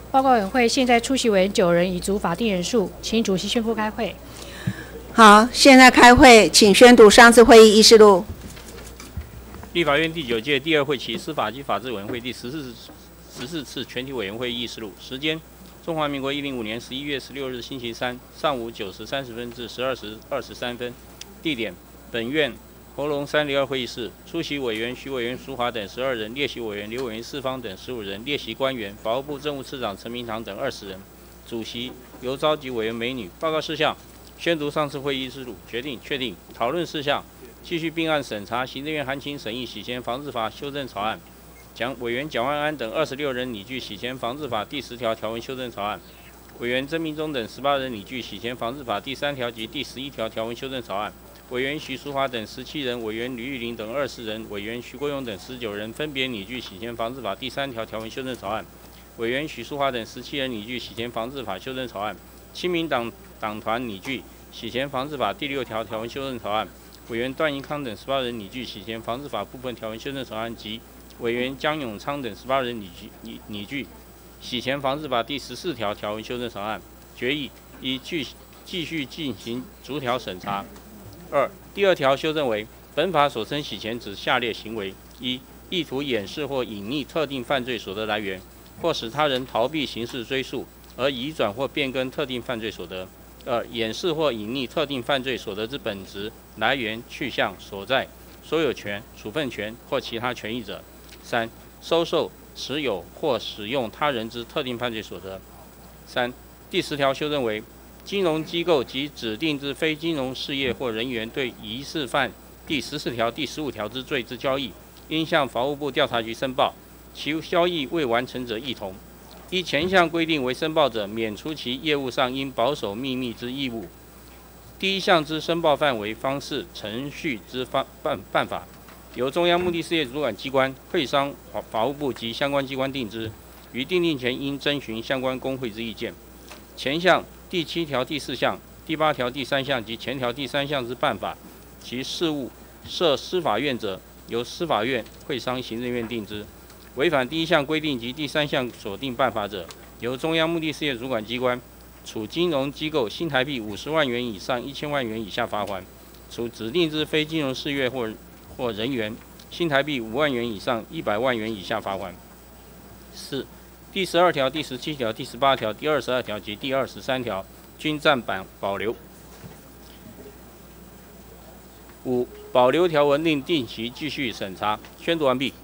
报告委员会现在出席委员9人，已足法定人数，请主席宣布开会。 好，现在开会，请宣读上次会议议事录。 立法院第9届第2会期司法及法制委员会第14次全体委员会议事录。时间：中华民国105年11月16日星期三上午9时30分至12时23分。地点：本院侯龙302会议室。出席委员徐委员淑华等12人，列席委员刘委员四方等15人，列席官员法务部政务次长陈明堂等20人。主席由召集委员美女。报告事项：宣读上次会议议事录。决定确定。讨论事项：继续并案审查行政院函请审议洗钱防治法修正草案。委员蒋万安等26人拟具洗钱防治法第10条条文修正草案。委员曾明忠等18人拟具洗钱防治法第3条及第11条条文修正草案。委员徐淑华等17人，委员吕玉玲等20人，委员徐国勇等19人分别拟具洗钱防治法第3条条文修正草案。委员许淑华等17人拟具洗钱防治法修正草案。亲民党党团拟具洗钱防治法第6条条文修正草案。委员段宜康等18人拟具洗钱防治法部分条文修正草案及委员江永昌等18人拟具洗钱防治法第14条条文修正草案。决议：依继续进行逐条审查。2. 第2条修正为：本法所称洗钱指下列行为： 1. 意图掩饰或隐匿特定犯罪所得来源，或使他人逃避刑事追诉而移转或变更特定犯罪所得。2. 掩饰或隐匿特定犯罪所得之本质、来源、去向、所在、所有权、处分权或其他权益者。3. 收受、持有或使用他人之特定犯罪所得。3. 第10条修正为：金融机构及指定之非金融事业或人员对疑似犯第14条、第15条之罪之交易，应向法务部调查局申报，其交易未完成者一同。依前项规定为申报者，免除其业务上应保守秘密之义务。第1项之申报范围、方式、程序之办法，由中央目的事业主管机关、会商法务部及相关机关定之，于订定前应征询相关公会之意见。前项第7条第4项、第8条第3项及前条第3项之办法，其事务设司法院者，由司法院、会商行政院定之；违反第1项规定及第3项所定办法者，由中央目的事业主管机关处金融机构新台币50万元以上1000万元以下罚锾，处指定之非金融事业或人员新台币5万元以上100万元以下罚锾。4. 第12条、第17条、第18条、第22条及第23条均暂保留。5. 保留条文另定期继续审查。宣读完毕。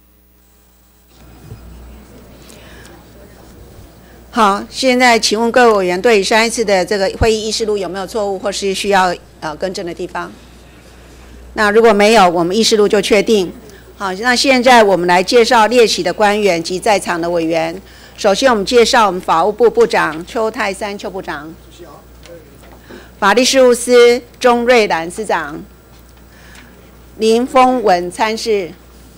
好，现在请问各位委员对上一次的这个会议议事录有没有错误或是需要更正的地方？那如果没有，我们议事录就确定。好，那现在我们来介绍列席的官员及在场的委员。首先，我们介绍我们法务部部长邱泰三邱部长，法律事务司钟瑞兰司长，林峰文参事，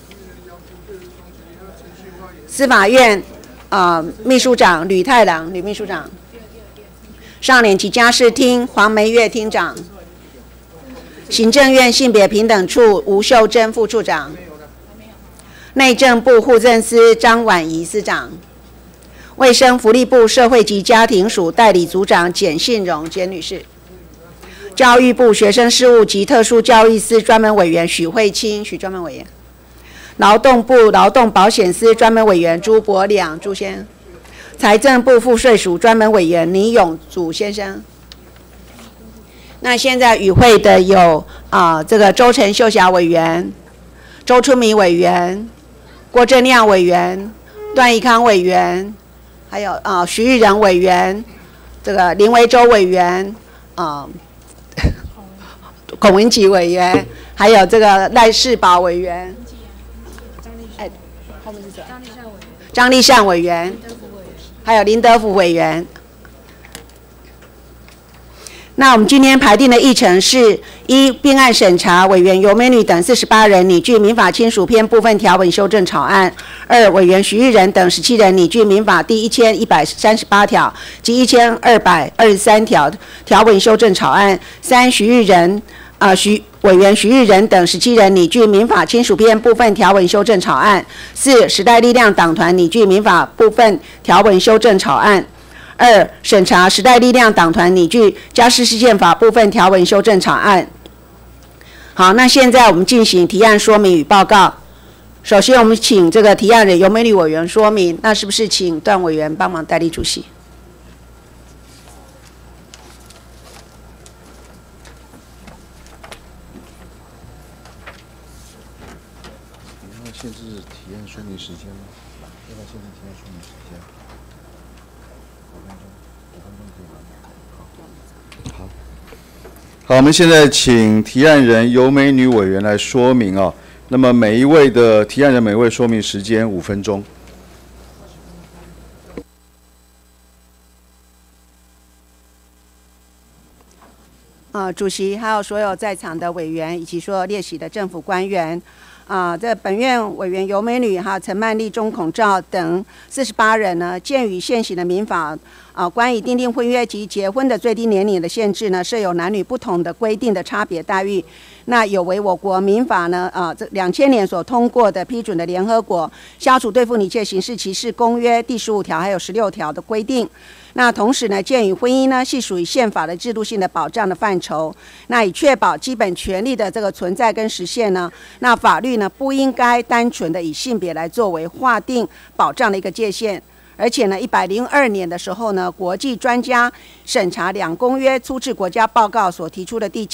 司法院秘书长吕太郎吕秘书长，少年及家事厅黄梅月厅长，行政院性别平等处吴秀珍副处长。内政部户政司张婉仪司长，卫生福利部社会及家庭署代理组长简信荣简女士，教育部学生事务及特殊教育司专门委员许慧清许专门委员，劳动部劳动保险司专门委员朱伯良朱先生，财政部赋税署专门委员倪永祖先生。那现在与会的有这个周陈秀霞委员、周春米委员、郭正亮委员、段宜康委员，还有徐玉仁委员，这个林维洲委员，孔文吉委员，还有这个赖世宝委员，后面是谁？张立善委员，还有林德福委员。那我们今天排定的议程是： 1. 并案审查，委员尤美女等48人拟具民法亲属篇部分条文修正草案。2. 委员徐玉仁等17人拟具民法第1138条及1223条条文修正草案。3. 徐玉仁委员徐日仁等17人拟具民法亲属编部分条文修正草案。4. 时代力量党团拟具民法部分条文修正草案。2. 审查时代力量党团拟具家事事件法部分条文修正草案。好，那现在我们进行提案说明与报告。首先，我们请这个提案人尤美女委员说明。那是不是请段委员帮忙代理主席？ 限制提案说明时间吗？要不要限制提案说明时间？5分钟，5分钟可以吗？好，我们现在请提案人尤美女委员来说明啊。那么每一位的提案人，每位说明时间5分钟。 主席还有所有在场的委员以及所有列席的政府官员。这本院委员尤美女、陈曼丽、钟孔照等48人呢，鉴于现行的民法关于订定婚约及结婚的最低年龄的限制呢，设有男女不同的规定的差别待遇。那有违我国民法呢这2000年所通过的批准的联合国消除对付一切形式歧视公约第15条还有16条的规定。那同时呢，鉴于婚姻呢系属于宪法的制度性的保障的范畴，那以确保基本权利的这个存在跟实现呢，那法律呢不应该单纯的以性别来作为划定保障的一个界限。而且呢，102年的时候呢，国际专家审查两公约初次国家报告所提出的第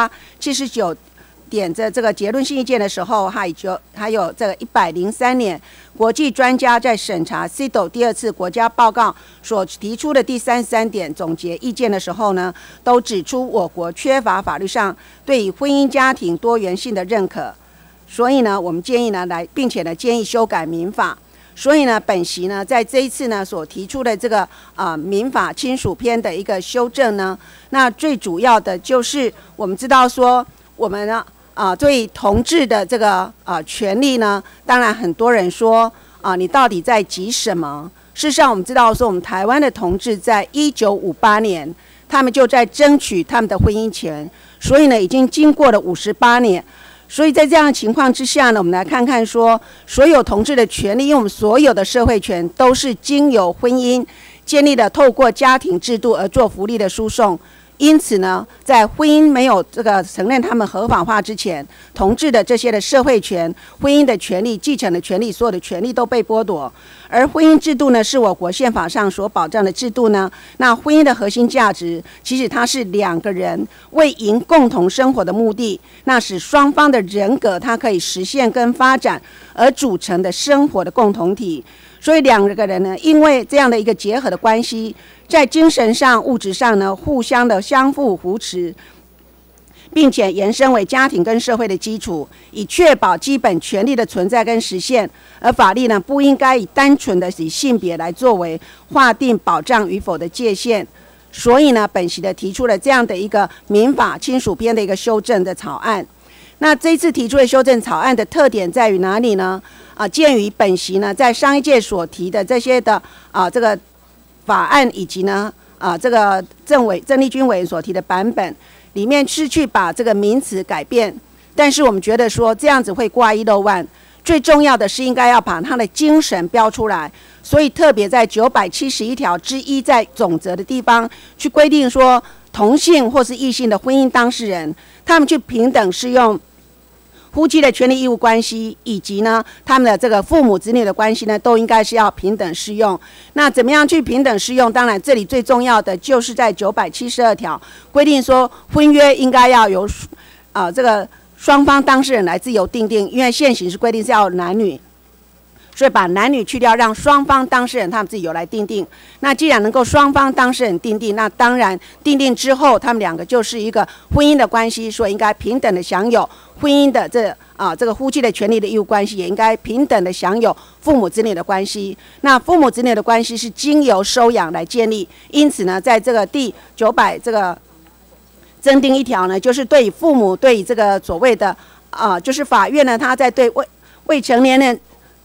78、79点的这个结论性意见的时候，还有这个103年国际专家在审查 CEDAW 第2次国家报告所提出的第33点总结意见的时候呢，都指出我国缺乏法律上对于婚姻家庭多元性的认可。所以呢，我们建议呢并且呢建议修改民法。所以呢，本席呢在这一次呢所提出的这个民法亲属篇的一个修正呢，那最主要的就是我们知道说我们呢对同志的这个权利呢，当然很多人说你到底在急什么？事实上，我们知道说我们台湾的同志在1958年，他们就在争取他们的婚姻权，所以呢，已经经过了58年。所以在这样的情况之下呢，我们来看看说，所有同志的权利，因为我们所有的社会权都是经由婚姻建立的，透过家庭制度而做福利的输送。因此呢，在婚姻没有这个承认他们合法化之前，同志的这些的社会权、婚姻的权利、继承的权利，所有的权利都被剥夺。而婚姻制度呢，是我国宪法上所保障的制度呢。那婚姻的核心价值，其实它是两个人为赢共同生活的目的，那使双方的人格它可以实现跟发展而组成的生活的共同体。所以两个人呢，因为这样的一个结合的关系，在精神上、物质上呢，互相的相互扶持，并且延伸为家庭跟社会的基础，以确保基本权利的存在跟实现。而法律呢，不应该以单纯的以性别来作为划定保障与否的界限。所以呢，本席的提出了这样的一个民法亲属篇的一个修正的草案。那这一次提出的修正草案的特点在于哪里呢？鉴于本席呢在上一届所提的这些的这个法案，以及呢这个郑丽君委员所提的版本里面是去把这个名词改变，但是我们觉得说这样子会挂一漏万。最重要的是应该要把它的精神标出来，所以特别在971条之一在总则的地方去规定说，同性或是异性的婚姻当事人，他们去平等适用夫妻的权利义务关系，以及呢他们的这个父母子女的关系呢，都应该是要平等适用。那怎么样去平等适用？当然这里最重要的就是在972条规定说，婚约应该要由这个双方当事人来自由订定，因为现行是规定是要男女，所以把男女去掉，让双方当事人他们自己有来订定。那既然能够双方当事人订定，那当然订定之后，他们两个就是一个婚姻的关系，所以应该平等的享有婚姻的这个夫妻的权利的义务关系，也应该平等的享有父母子女的关系。那父母子女的关系是经由收养来建立，因此呢，在这个第900这个增订一条呢，就是对父母对这个所谓的就是法院呢，他在对未成年人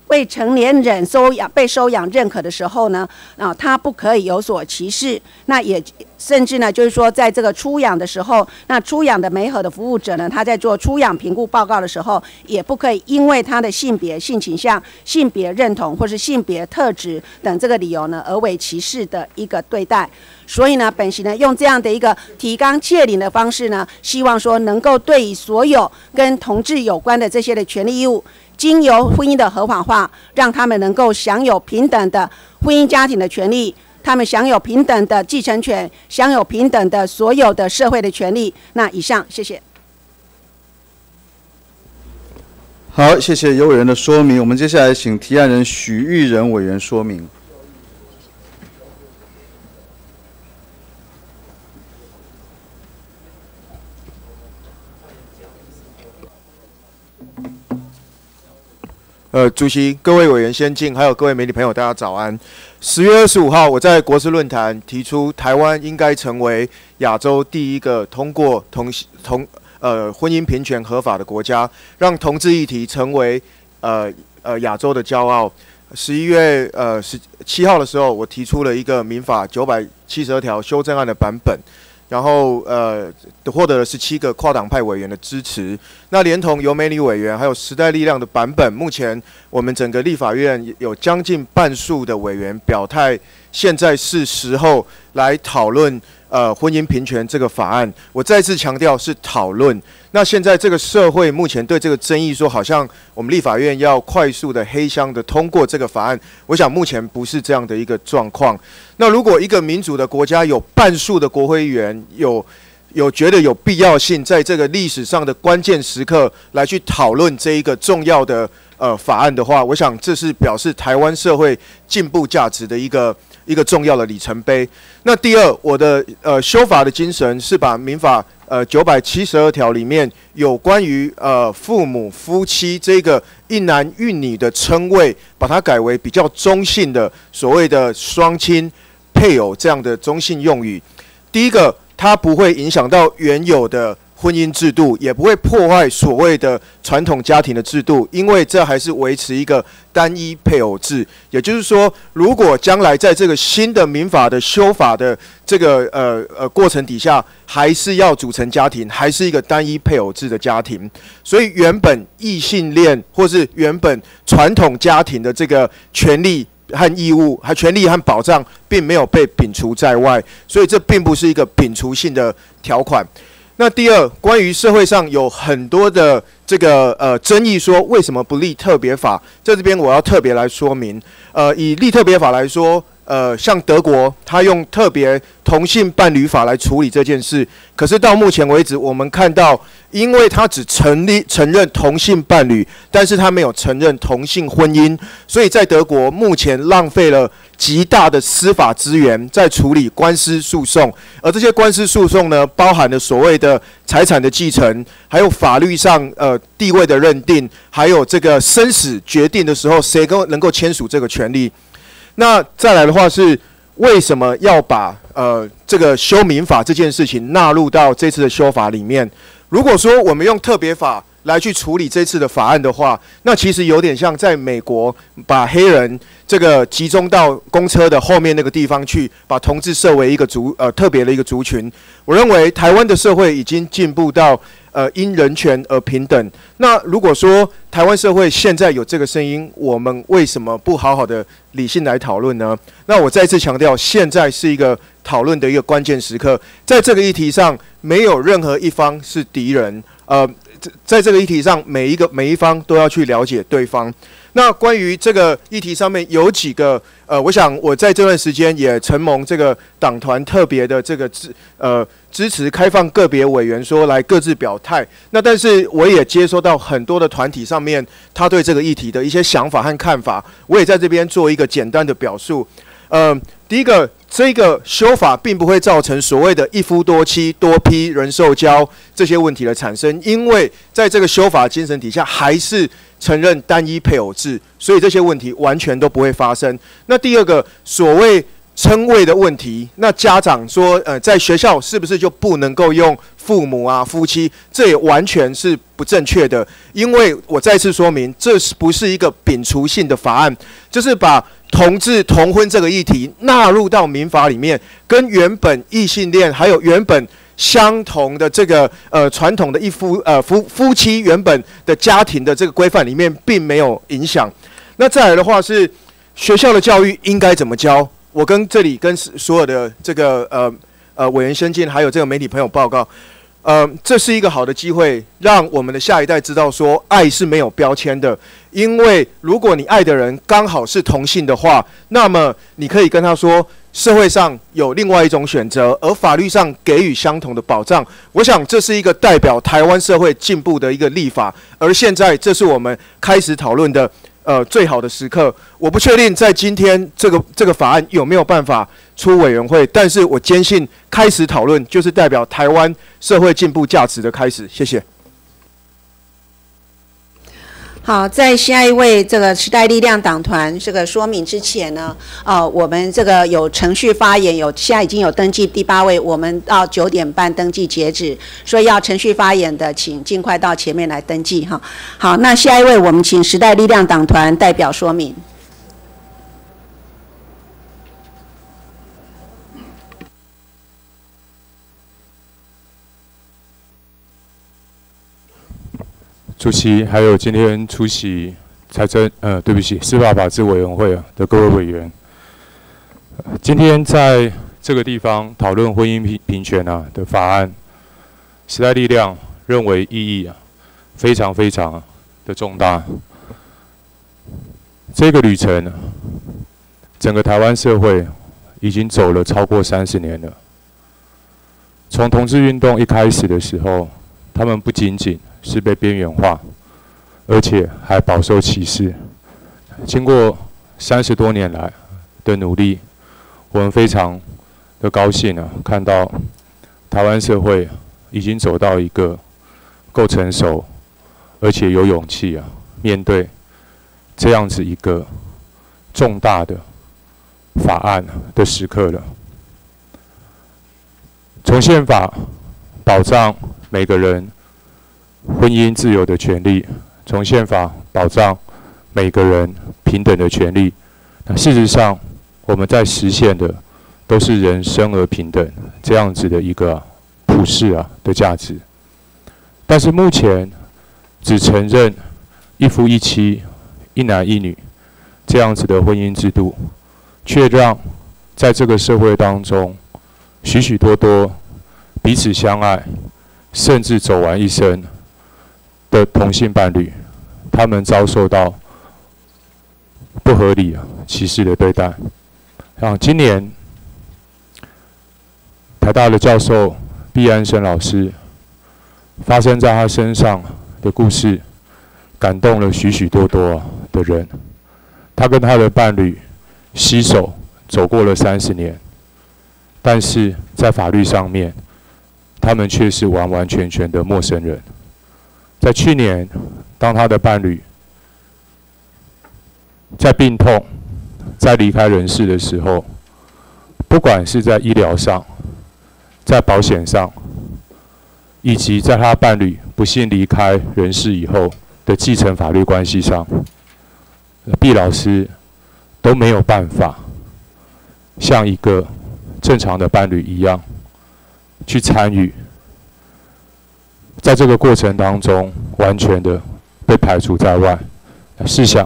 未成年人被收养认可的时候呢，他不可以有所歧视。那也甚至呢，就是说在这个出养的时候，那出养的媒合的服务者呢，他在做出养评估报告的时候，也不可以因为他的性别、性倾向、性别认同或是性别特质等这个理由呢，而为歧视的一个对待。所以呢，本席呢用这样的一个提纲挈领的方式呢，希望说能够对于所有跟同志有关的这些的权利义务，经由婚姻的合法化，让他们能够享有平等的婚姻家庭的权利，他们享有平等的继承权，享有平等的所有的社会的权利。那以上，谢谢。 好，谢谢尤委员的说明。我们接下来请提案人许玉仁委员说明。 主席、各位委员先进，还有各位媒体朋友，大家早安。10月25号，我在国事论坛提出，台湾应该成为亚洲第一个通过婚姻平权合法的国家，让同志议题成为亚洲的骄傲。11月17号的时候，我提出了一个民法972条修正案的版本。然后获得了17个跨党派委员的支持。那连同由美女委员还有时代力量的版本，目前我们整个立法院有将近半数的委员表态，现在是时候来讨论婚姻平权这个法案。我再次强调是讨论。那现在这个社会目前对这个争议说，好像我们立法院要快速的黑箱的通过这个法案，我想目前不是这样的一个状况。那如果一个民主的国家有半数的国会议员有觉得有必要性，在这个历史上的关键时刻来去讨论这一个重要的法案的话，我想这是表示台湾社会进步价值的一个重要的里程碑。那第二，我的修法的精神是把民法972条里面有关于父母夫妻这个一男一女的称谓，把它改为比较中性的所谓的双亲、配偶这样的中性用语。第一个，它不会影响到原有的婚姻制度，也不会破坏所谓的传统家庭的制度，因为这还是维持一个单一配偶制。也就是说，如果将来在这个新的民法的修法的这个过程底下，还是要组成家庭，还是一个单一配偶制的家庭，所以原本异性恋或是原本传统家庭的这个权利和义务、还权利和保障，并没有被摒除在外，所以这并不是一个摒除性的条款。那第二，关于社会上有很多的这个争议，说为什么不立特别法？在这边我要特别来说明，以立特别法来说，像德国，他用特别同性伴侣法来处理这件事，可是到目前为止，我们看到，因为他只承认同性伴侣，但是他没有承认同性婚姻，所以在德国目前浪费了极大的司法资源在处理官司诉讼，而这些官司诉讼呢，包含了所谓的财产的继承，还有法律上地位的认定，还有这个生死决定的时候，谁能够签署这个权利。那再来的话是，为什么要把这个修民法这件事情纳入到这次的修法里面？如果说我们用特别法来去处理这次的法案的话，那其实有点像在美国把黑人这个集中到公车的后面那个地方去，把同志设为一个特别的一个族群。我认为台湾的社会已经进步到因人权而平等。那如果说台湾社会现在有这个声音，我们为什么不好好的理性来讨论呢？那我再次强调，现在是一个讨论的一个关键时刻，在这个议题上，没有任何一方是敌人。在这个议题上，每一方都要去了解对方。那关于这个议题上面有几个我想我在这段时间也承蒙这个党团特别的这个支持开放个别委员说来各自表态。那但是我也接收到很多的团体上面他对这个议题的一些想法和看法，我也在这边做一个简单的表述。第一个，这个修法并不会造成所谓的一夫多妻、多批人受教这些问题的产生，因为在这个修法精神底下，还是承认单一配偶制，所以这些问题完全都不会发生。那第二个，所谓称谓的问题，那家长说，在学校是不是就不能够用父母啊、夫妻？这也完全是不正确的。因为我再次说明，这不是一个摒除性的法案，就是把同志同婚这个议题纳入到民法里面，跟原本异性恋还有原本相同的这个传统的夫妻原本的家庭的这个规范里面并没有影响。那再来的话是学校的教育应该怎么教？我这里跟所有的这个委员先进还有这个媒体朋友报告，这是一个好的机会，让我们的下一代知道说爱是没有标签的。因为如果你爱的人刚好是同性的话，那么你可以跟他说，社会上有另外一种选择，而法律上给予相同的保障。我想这是一个代表台湾社会进步的一个立法，而现在这是我们开始讨论的最好的时刻。我不确定在今天这个法案有没有办法出委员会，但是我坚信开始讨论就是代表台湾社会进步价值的开始。谢谢。 好，在下一位这个时代力量党团这个说明之前呢，我们这个有程序发言，现在已经有登记第8位，我们到9点半登记截止，所以要程序发言的，请尽快到前面来登记哈。好，那下一位我们请时代力量党团代表说明。 主席，还有今天出席司法法制委员会的各位委员，今天在这个地方讨论婚姻平权的法案，时代力量认为意义非常非常的重大。这个旅程，整个台湾社会已经走了超过30年了。从同志运动一开始的时候，他们不仅仅是被边缘化，而且还饱受歧视。经过30多年来的努力，我们非常的高兴看到台湾社会已经走到一个够成熟，而且有勇气面对这样子一个重大的法案的时刻了。从宪法保障每个人婚姻自由的权利，从宪法保障每个人平等的权利。那事实上，我们在实现的都是人生而平等这样子的一个普世的价值。但是目前只承认一夫一妻、一男一女这样子的婚姻制度，却让在这个社会当中许许多多彼此相爱，甚至走完一生的同性伴侣，他们遭受到不合理歧视的对待。今年台大的教授毕安生老师发生在他身上的故事，感动了许许多多的人。他跟他的伴侣携手走过了30年，但是在法律上面，他们却是完完全全的陌生人。在去年，当他的伴侣在病痛、在离开人世的时候，不管是在医疗上、在保险上，以及在他伴侣不幸离开人世以后的继承法律关系上，毕老师都没有办法像一个正常的伴侣一样去参与。在这个过程当中，完全的被排除在外。试想，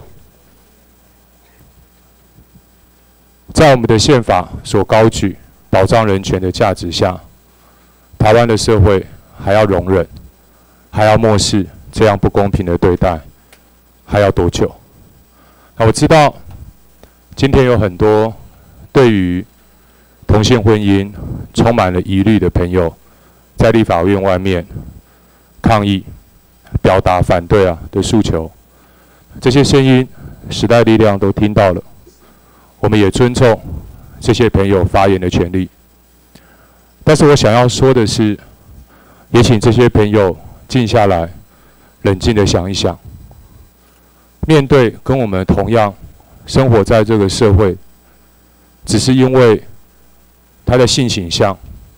在我们的宪法所高举保障人权的价值下，台湾的社会还要容忍，还要漠视这样不公平的对待，还要多久？我知道今天有很多对于同性婚姻充满了疑虑的朋友，在立法院外面抗议，表达反对的诉求。这些声音，时代力量都听到了，我们也尊重这些朋友发言的权利。但是我想要说的是，也请这些朋友静下来，冷静地想一想，面对跟我们同样生活在这个社会只是因为他的性倾向，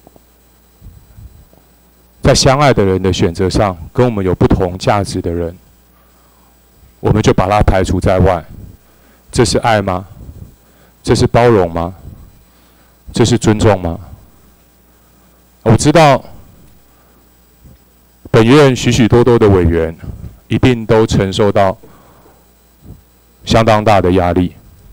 在相爱的人的选择上跟我们有不同价值的人，我们就把他排除在外。这是爱吗？这是包容吗？这是尊重吗？我知道本院许许多多的委员一定都承受到相当大的压力。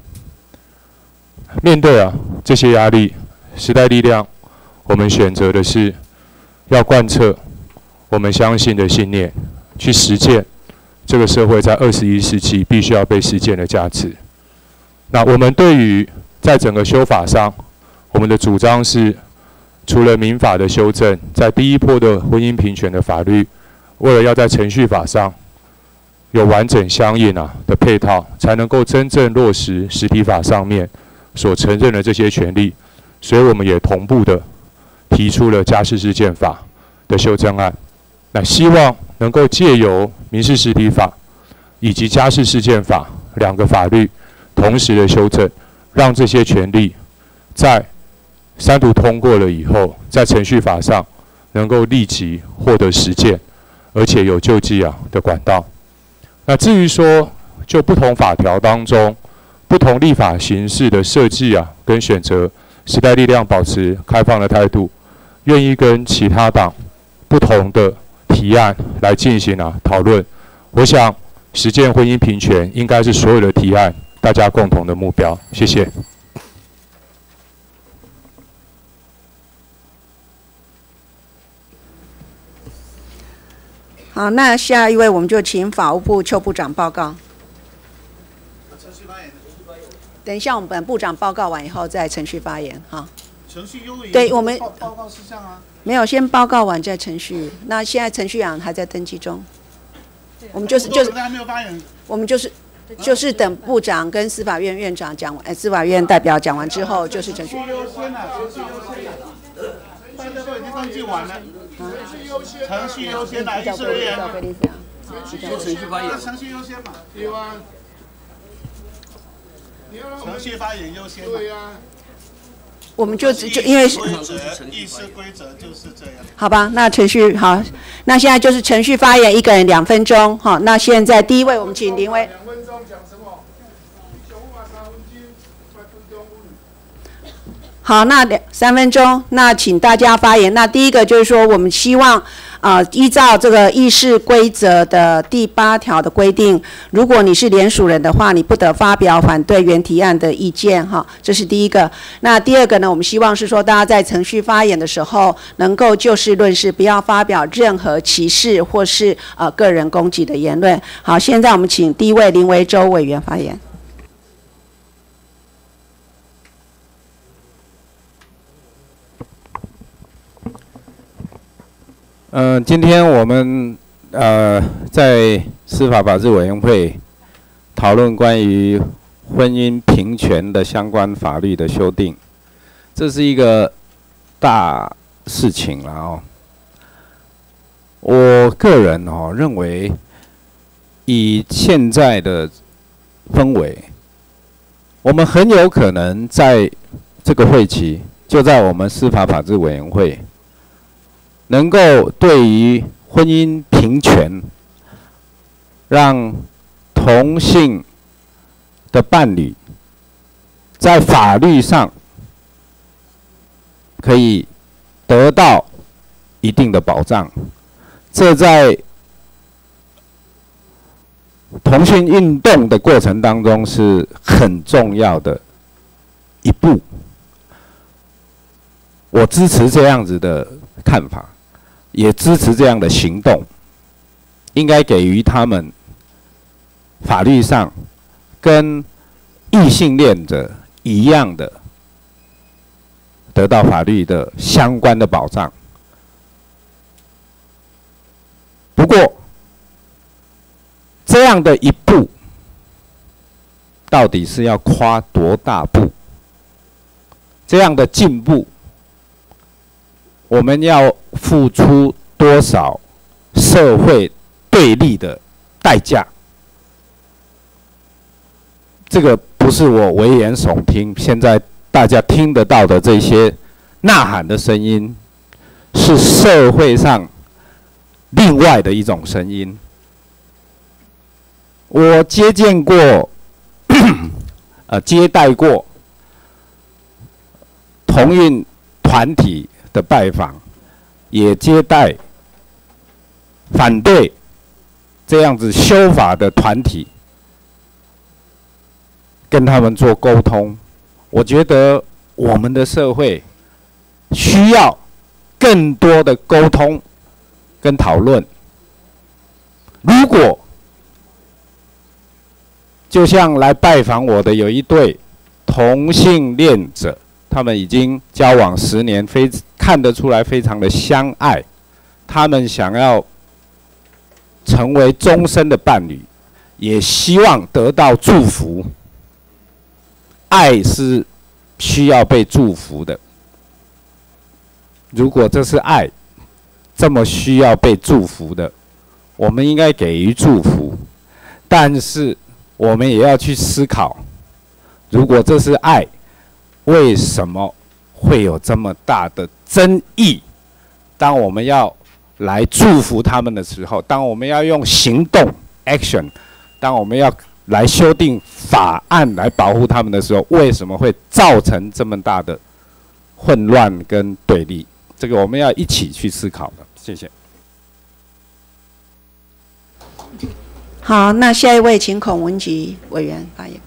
面对这些压力，时代力量我们选择的是要贯彻我们相信的信念，去实践这个社会在21世纪必须要被实践的价值。那我们对于在整个修法上，我们的主张是，除了民法的修正，在第一波的婚姻平权的法律，为了要在程序法上有完整相应的配套，才能够真正落实实体法上面所承认的这些权利，所以我们也同步的提出了家事事件法的修正案。那希望能够借由民事实体法以及家事事件法两个法律同时的修正，让这些权利在三读通过了以后，在程序法上能够立即获得实践，而且有救济的管道。那至于说就不同法条当中不同立法形式的设计跟选择，时代力量保持开放的态度，愿意跟其他党不同的提案来进行讨论。我想实践婚姻平权应该是所有的提案大家共同的目标。谢谢。 好，那下一位我们就请法务部邱部长报告。等一下，我们本部长报告完以后再程序发言哈。 程序优于对，我们报告事项啊。没有，先报告完再程序。那现在程序员还在登记中。我们就是还没有发言。 我们就是等部长跟司法院院长讲完，司法院代表讲完之后就是程序优先了，程序优先了。大家都已经登记完了。程序优先来，议事人员。程序发言。程序优先嘛。对啊。程序发言优先嘛。对啊。 我们就因为议事规则就是这样。 好吧，那程序好，那现在就是程序发言，一个人2分钟。好，那现在第一位我们请林威。2分钟讲什么？好，那3分钟，那请大家发言。那第一个就是说，我们希望依照这个议事规则的第8条的规定，如果你是联署人的话，你不得发表反对原提案的意见哈，这是第一个。那第二个呢，我们希望是说，大家在程序发言的时候，能够就事论事，不要发表任何歧视或是个人攻击的言论。好，现在我们请第一位林维洲委员发言。 今天我们在司法法制委员会讨论关于婚姻平权的相关法律的修订，这是一个大事情了哦。我个人认为，以现在的氛围，我们很有可能在这个会期，就在我们司法法制委员会，能够对于婚姻平权，让同性的伴侣在法律上可以得到一定的保障，这在同性运动的过程当中是很重要的一步。我支持这样子的看法，也支持这样的行动，应该给予他们法律上跟异性恋者一样的得到法律的相关的保障。不过，这样的一步，到底是要跨多大步？这样的进步，我们要付出多少社会对立的代价？这个不是我危言耸听，现在大家听得到的这些呐喊的声音，是社会上另外的一种声音。我接见过，接待过同运团体的拜访，也接待反对这样子修法的团体，跟他们做沟通。我觉得我们的社会需要更多的沟通跟讨论。如果就像来拜访我的有一对同性恋者，他们已经交往10年，看得出来非常的相爱，他们想要成为终身的伴侣，也希望得到祝福。爱是需要被祝福的。如果这是爱，这么需要被祝福的，我们应该给予祝福。但是我们也要去思考，如果这是爱，为什么会有这么大的争议？当我们要来祝福他们的时候，当我们要用行动 action， 当我们要来修订法案来保护他们的时候，为什么会造成这么大的混乱跟对立？这个我们要一起去思考的。谢谢。 好，那下一位请孔文吉委员发言。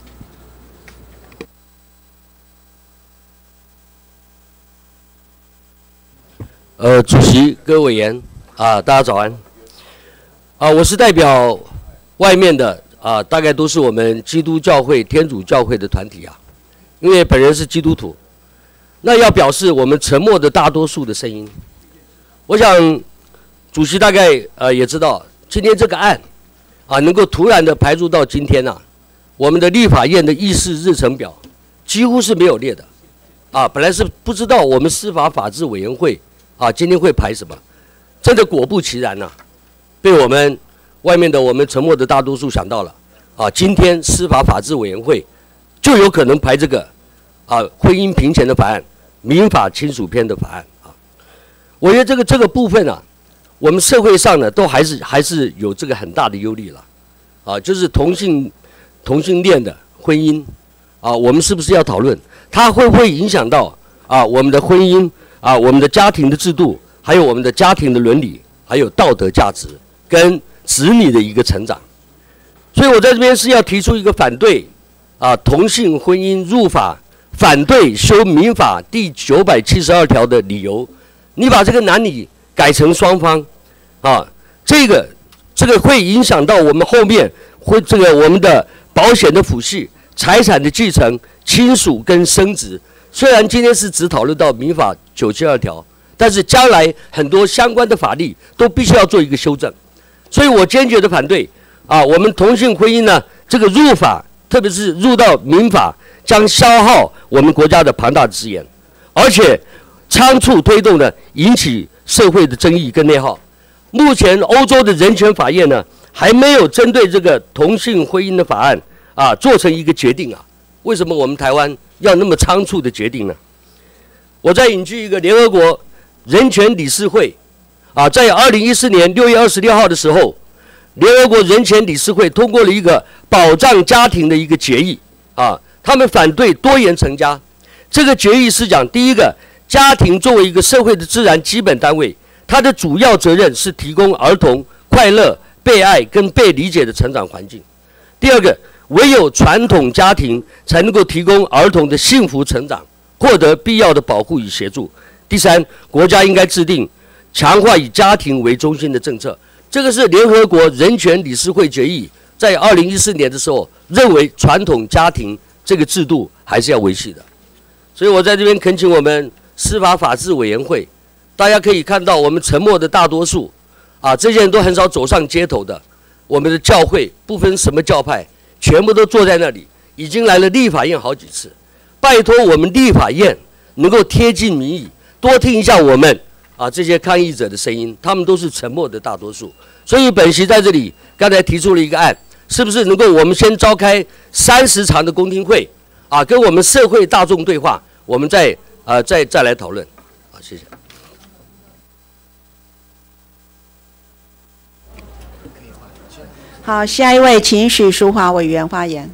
主席、各位委员大家早安。我是代表外面的大概都是我们基督教会、天主教会的团体因为本人是基督徒，那要表示我们沉默的大多数的声音。我想，主席大概也知道，今天这个案能够突然的排入到今天我们的立法院的议事日程表几乎是没有列的本来是不知道我们司法法制委员会今天会排什么，真的果不其然被我们外面的我们沉默的大多数想到了今天司法法制委员会就有可能排这个婚姻平权的法案、民法亲属篇的法案我觉得这个部分我们社会上呢都还是有这个很大的忧虑了就是同性恋的婚姻我们是不是要讨论它会不会影响到我们的婚姻我们的家庭的制度，还有我们的家庭的伦理，还有道德价值跟子女的一个成长。所以我在这边是要提出一个反对同性婚姻入法，反对修民法第972条的理由。你把这个男女改成双方这个会影响到我们后面我们的保险的抚恤、财产的继承、亲属跟生殖。虽然今天是只讨论到民法972条，但是将来很多相关的法律都必须要做一个修正，所以我坚决的反对我们同性婚姻呢这个入法，特别是入到民法，将消耗我们国家的庞大资源，而且仓促推动呢引起社会的争议跟内耗。目前欧洲的人权法院呢还没有针对这个同性婚姻的法案做成一个决定为什么我们台湾要那么仓促的决定呢？我再引据一个联合国人权理事会在2014年6月26号的时候，联合国人权理事会通过了一个保障家庭的一个决议他们反对多元成家。这个决议是讲，第一个，家庭作为一个社会的自然基本单位，它的主要责任是提供儿童快乐、被爱跟被理解的成长环境。第二个，唯有传统家庭才能够提供儿童的幸福成长，获得必要的保护与协助。第三，国家应该制定强化以家庭为中心的政策。这个是联合国人权理事会决议在2014年的时候认为传统家庭这个制度还是要维系的。所以我在这边恳请我们司法法制委员会，大家可以看到我们沉默的大多数这些人都很少走上街头的，我们的教会不分什么教派，全部都坐在那里，已经来了立法院好几次。拜托我们立法院能够贴近民意，多听一下我们这些抗议者的声音，他们都是沉默的大多数。所以本席在这里刚才提出了一个案，是不是能够我们先召开30场的公听会跟我们社会大众对话， 我们再来讨论。好，谢谢。 好，下一位，请许淑华委员发言。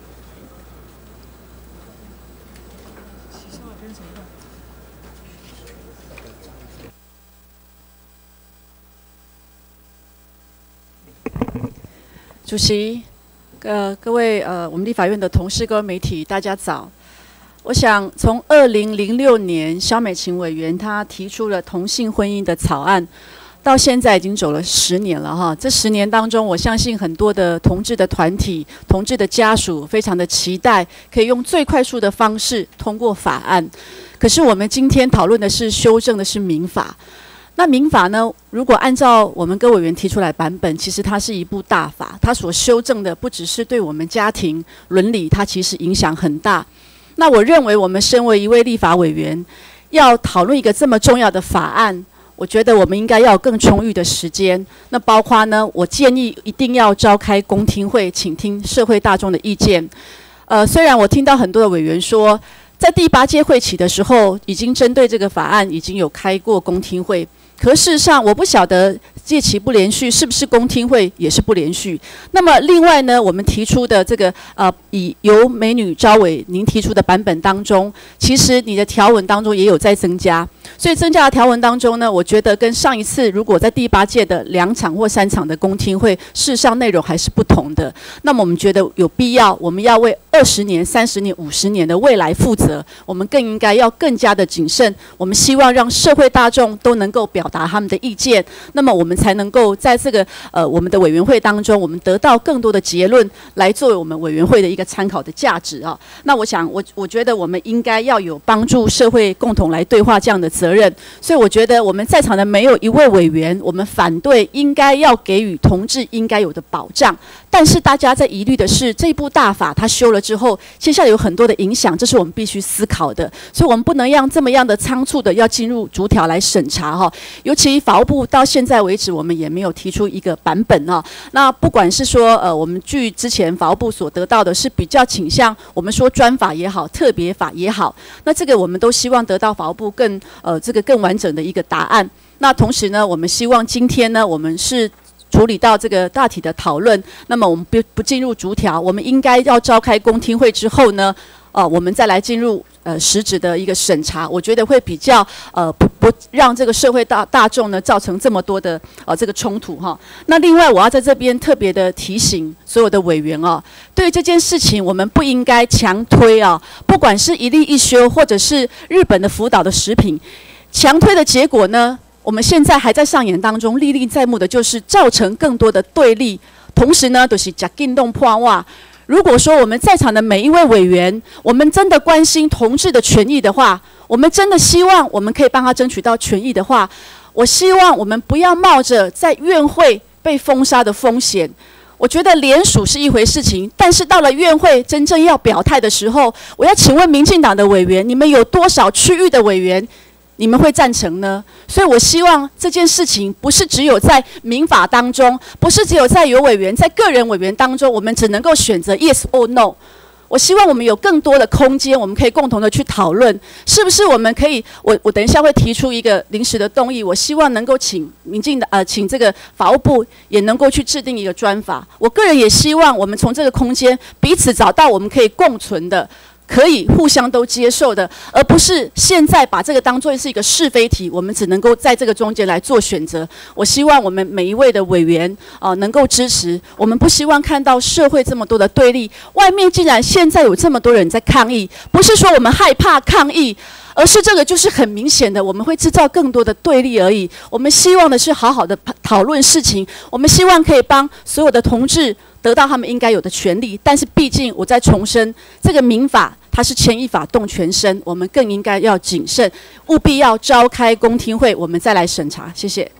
主席，各位我们立法院的同事、各位媒体，大家早。我想从2006年萧美琴委员她提出了同性婚姻的草案，到现在已经走了10年了哈。这10年当中，我相信很多的同志的团体、同志的家属非常的期待，可以用最快速的方式通过法案。可是我们今天讨论的是修正的是民法。那民法呢？如果按照我们各委员提出来版本，其实它是一部大法，它所修正的不只是对我们家庭伦理，它其实影响很大。那我认为我们身为一位立法委员，要讨论一个这么重要的法案，我觉得我们应该要有更充裕的时间。那包括呢，我建议一定要召开公听会，倾听社会大众的意见。虽然我听到很多的委员说，在第8届会期的时候，已经针对这个法案已经有开过公听会。可事实上，我不晓得届期不连续是不是公听会也是不连续。那么另外呢，我们提出的这个由美女召委您提出的版本当中，其实你的条文当中也有在增加。所以增加的条文当中呢，我觉得跟上一次如果在第8届的2场或3场的公听会，事实上内容还是不同的。那么我们觉得有必要，我们要为20年、30年、50年的未来负责，我们更应该要更加的谨慎。我们希望让社会大众都能够表达他们的意见，那么我们才能够在这个我们的委员会当中，我们得到更多的结论，来作为我们委员会的一个参考的价值啊。那我想，我觉得我们应该要有帮助社会共同来对话这样的责任。所以我觉得我们在场的没有一位委员，我们反对应该要给予同志应该有的保障。但是大家在疑虑的是，这部大法它修了之后，接下来有很多的影响，这是我们必须思考的。所以我们不能让这么样的仓促的要进入逐条来审查哈。尤其法务部到现在为止，我们也没有提出一个版本哈。那不管是说我们据之前法务部所得到的是比较倾向我们说专法也好，特别法也好，那这个我们都希望得到法务部更完整的一个答案。那同时呢，我们希望今天呢，我们是处理到这个大体的讨论，那么我们不进入逐条，我们应该要召开公听会之后呢，我们再来进入实质的一个审查，我觉得会比较不让这个社会大众呢造成这么多的这个冲突哈。那另外我要在这边特别的提醒所有的委员对于这件事情我们不应该强推不管是一例一休或者是日本的福岛的食品，强推的结果呢，我们现在还在上演当中，历历在目的就是造成更多的对立，同时呢就是假进动破瓦。如果说我们在场的每一位委员，我们真的关心同志的权益的话，我们真的希望我们可以帮他争取到权益的话，我希望我们不要冒着在院会被封杀的风险。我觉得联署是一回事情，但是到了院会真正要表态的时候，我要请问民进党的委员，你们有多少区域的委员你们会赞成呢？所以我希望这件事情不是只有在民法当中，不是只有在有委员、在个人委员当中，我们只能够选择 yes or no。我希望我们有更多的空间，我们可以共同的去讨论，是不是我们可以，我等一下会提出一个临时的动议，我希望能够请请这个法务部也能够去制定一个专法。我个人也希望我们从这个空间彼此找到我们可以共存的，可以互相都接受的，而不是现在把这个当作是一个是非题，我们只能够在这个中间来做选择。我希望我们每一位的委员能够支持，我们不希望看到社会这么多的对立，外面竟然现在有这么多人在抗议，不是说我们害怕抗议，而是这个就是很明显的，我们会制造更多的对立而已。我们希望的是好好的讨论事情，我们希望可以帮所有的同志得到他们应该有的权利，但是毕竟我在重申，这个民法它是牵一发动全身，我们更应该要谨慎，务必要召开公听会，我们再来审查。谢谢。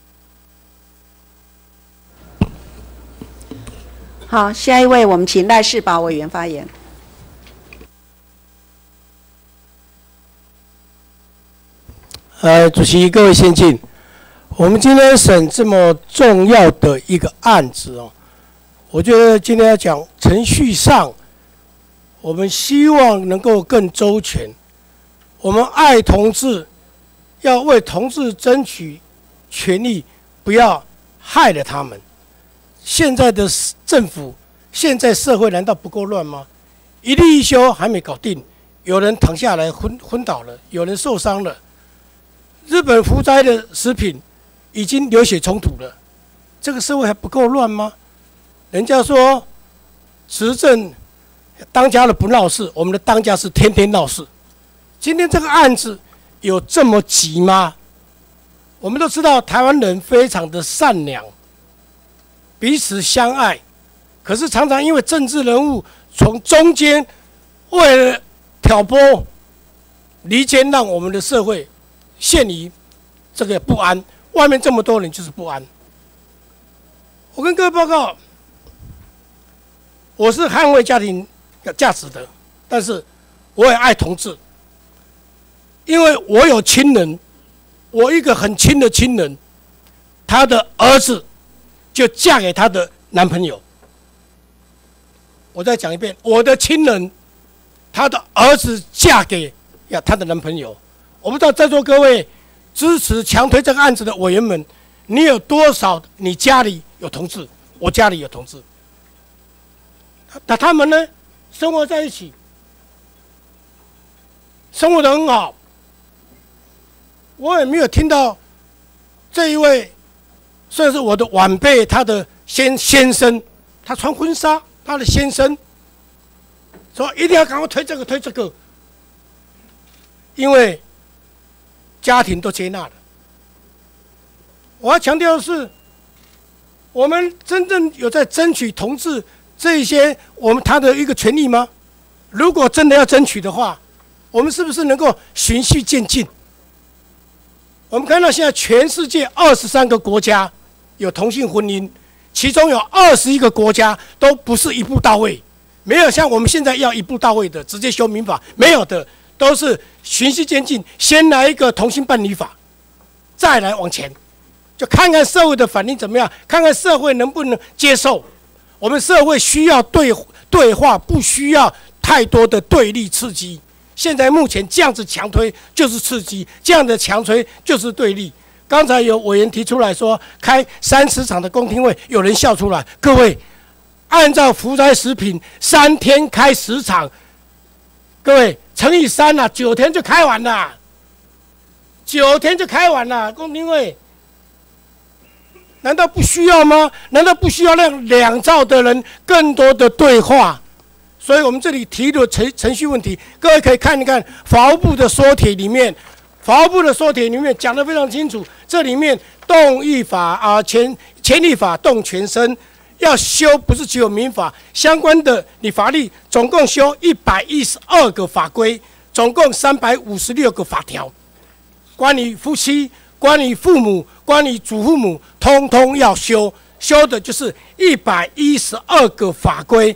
好，下一位我们请赖士葆委员发言。 主席，各位先进，我们今天审这么重要的一个案子我觉得今天要讲程序上，我们希望能够更周全， 我们爱同志，要为同志争取权利，不要害了他们。现在的政府，现在社会难道不够乱吗？一例一休还没搞定，有人躺下来昏倒了，有人受伤了。日本福斋的食品已经流血冲突了，这个社会还不够乱吗？人家说执政当家的不闹事，我们的当家是天天闹事。今天这个案子有这么急吗？我们都知道台湾人非常的善良，彼此相爱，可是常常因为政治人物从中间为了挑拨离间，让我们的社会陷于这个不安。外面这么多人就是不安。我跟各位报告，我是捍卫家庭价值的，但是我也爱同志，因为我有亲人，我一个很亲的亲人，他的儿子就嫁给他的男朋友。我再讲一遍，我的亲人，他的儿子嫁给他的男朋友。我不知道在座各位支持强推这个案子的委员们，你有多少你家里有同志？我家里有同志。那他们呢？生活在一起，生活得很好。我也没有听到这一位算是我的晚辈，他的先生，他穿婚纱，他的先生说一定要赶快推这个推这个，因为家庭都接纳了。我要强调的是，我们真正有在争取同志这一些他的一个权利吗？如果真的要争取的话，我们是不是能够循序渐进？我们看到现在全世界23个国家有同性婚姻，其中有21个国家都不是一步到位，没有像我们现在要一步到位的直接修民法，没有的，都是循序渐进，先来一个同性伴侣法，再来往前，就看看社会的反应怎么样，看看社会能不能接受。我们社会需要对话，不需要太多的对立刺激。现在目前这样子强推就是刺激，这样的强推就是对立。刚才有委员提出来说开30场的公听会，有人笑出来。各位，按照福斋食品3天开10场，各位乘以3啊，9天就开完了，9天就开完了公听会。难道不需要吗？难道不需要让2兆的人更多的对话？所以我们这里提的程序问题，各位可以看一看法务部的缩帖里面，法务部的缩帖里面讲得非常清楚。这里面动议法前立法动全身要修，不是只有民法相关的法律，总共修112个法规，总共356个法条，关于夫妻、关于父母、关于祖父母，通通要修。修的就是112个法规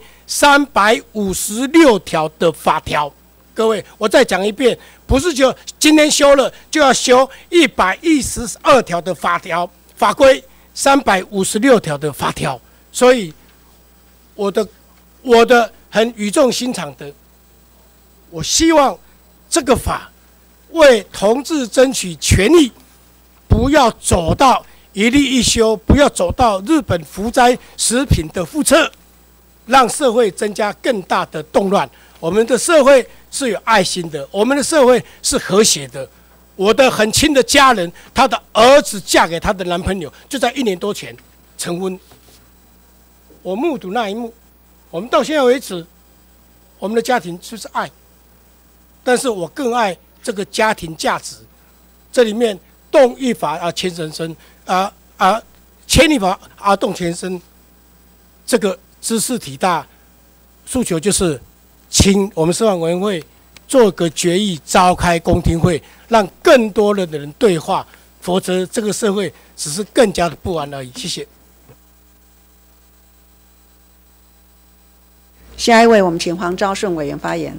，356条的法条。各位，我再讲一遍，不是就今天修了就要修112条的法规，356条的法条。所以，我的很语重心长的，我希望这个法为同志争取权益，不要走到一例一休，不要走到日本福斋食品的覆辙，让社会增加更大的动乱。我们的社会是有爱心的，我们的社会是和谐的。我的很亲的家人，她的儿子嫁给她的男朋友，就在1年多前成婚。我目睹那一幕，我们到现在为止，我们的家庭就是爱，但是我更爱这个家庭价值。这里面动议法牵人身牵立法动全身，这个知识体大，诉求就是请我们司法委员会做个决议，召开公听会，让更多的人对话，否则这个社会只是更加的不安而已。谢谢。 下一位，我们请黄昭顺委员发言。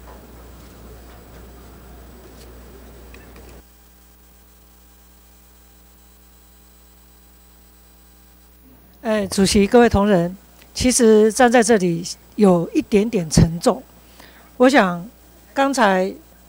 主席、各位同仁，其实站在这里有一点点沉重。我想刚才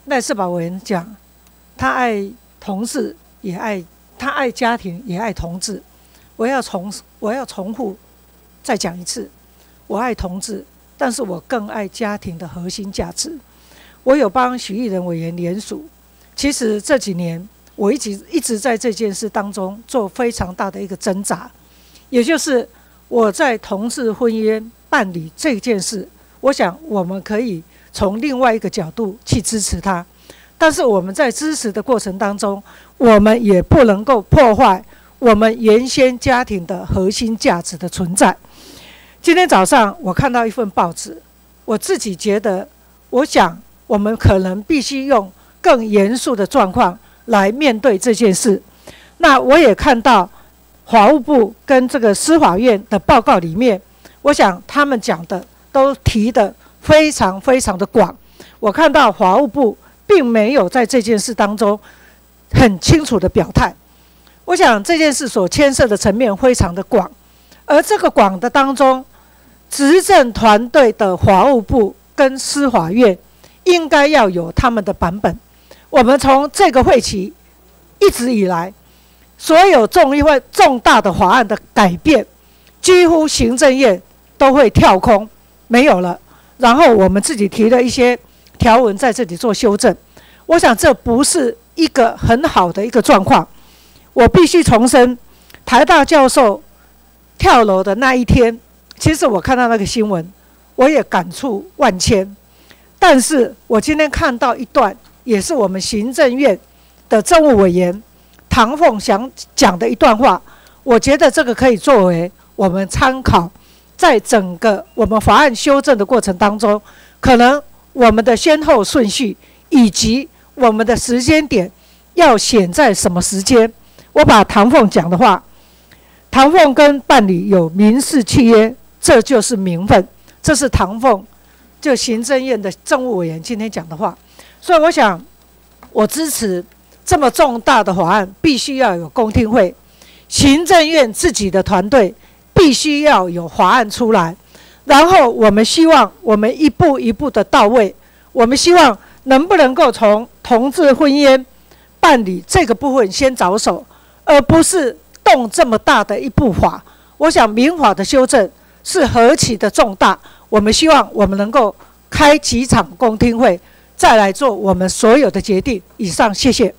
赖世宝委员讲，他爱同志，他爱家庭，也爱同志。我要重复再讲一次，我爱同志，但是我更爱家庭的核心价值。我有帮许毅人委员联署，其实这几年我一直在这件事当中做非常大的一个挣扎，也就是我在同志婚姻办理这件事，我想我们可以从另外一个角度去支持它，但是我们在支持的过程当中，我们也不能够破坏我们原先家庭的核心价值的存在。今天早上我看到一份报纸，我自己觉得，我想我们可能必须用更严肃的状况来面对这件事。那我也看到法务部跟这个司法院的报告里面，我想他们讲的都提得非常非常的广。我看到法务部并没有在这件事当中很清楚的表态。我想这件事所牵涉的层面非常的广，而这个广的当中，执政团队的法务部跟司法院应该要有他们的版本。我们从这个会期一直以来，所有重大的法案的改变，几乎行政院都会跳空没有了，然后我们自己提了一些条文在这里做修正。我想这不是一个很好的一个状况。我必须重申，台大教授跳楼的那一天，其实我看到那个新闻，我也感触万千。但是我今天看到一段，也是我们行政院的政务委员唐凤祥讲的一段话，我觉得这个可以作为我们参考，在整个我们法案修正的过程当中，可能我们的先后顺序以及我们的时间点要选在什么时间。我把唐凤讲的话，唐凤跟办理有民事契约，这就是名分，这是唐凤就行政院的政务委员今天讲的话。所以我想，我支持这么重大的法案必须要有公听会，行政院自己的团队必须要有法案出来，然后我们希望我们一步一步的到位，我们希望能不能够从同志婚姻办理这个部分先着手，而不是动这么大的一步法。我想民法的修正是何其的重大，我们希望我们能够开几场公听会，再来做我们所有的决定。以上，谢谢。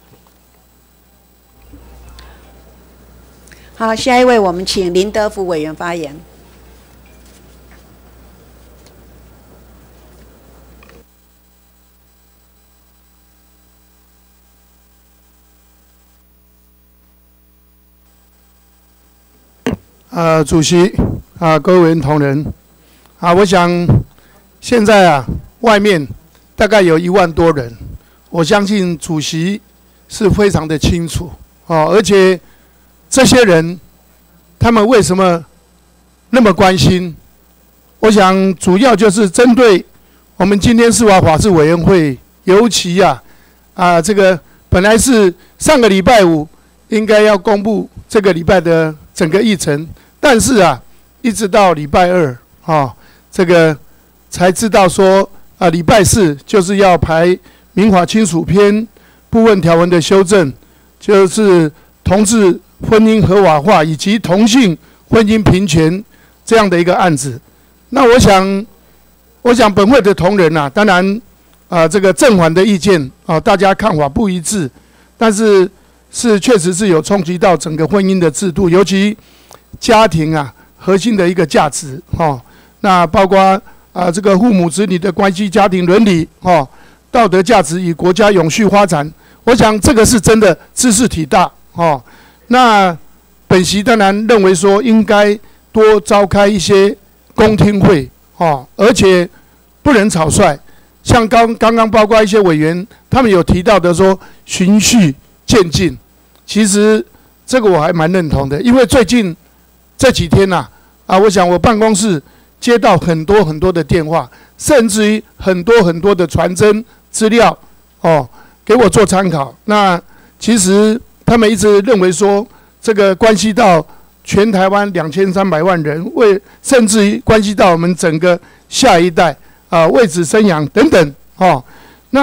好，下一位我们请林德福委员发言。 主席各位委员同仁我想现在外面大概有1万多人，我相信主席是非常的清楚而且这些人他们为什么那么关心？我想主要就是针对我们今天司法法制委员会，尤其这个本来是上个礼拜5应该要公布这个礼拜的整个议程，但是一直到礼拜2这个才知道说礼拜4就是要排民法亲属篇部分条文的修正，就是同志婚姻合法化以及同性婚姻平权这样的一个案子。那我想本会的同仁当然这个正反的意见大家看法不一致，但是确实是有冲击到整个婚姻的制度，尤其家庭核心的一个价值那包括这个父母子女的关系、家庭伦理道德价值与国家永续发展，我想这个是真的知识体大那本席当然认为说应该多召开一些公听会而且不能草率，像刚刚包括一些委员他们有提到的说循序渐进，其实这个我还蛮认同的，因为最近这几天我想我办公室接到很多的电话，甚至于很多的传真资料给我做参考。那其实他们一直认为说这个关系到全台湾2300万人，甚至于关系到我们整个下一代为子生养等等那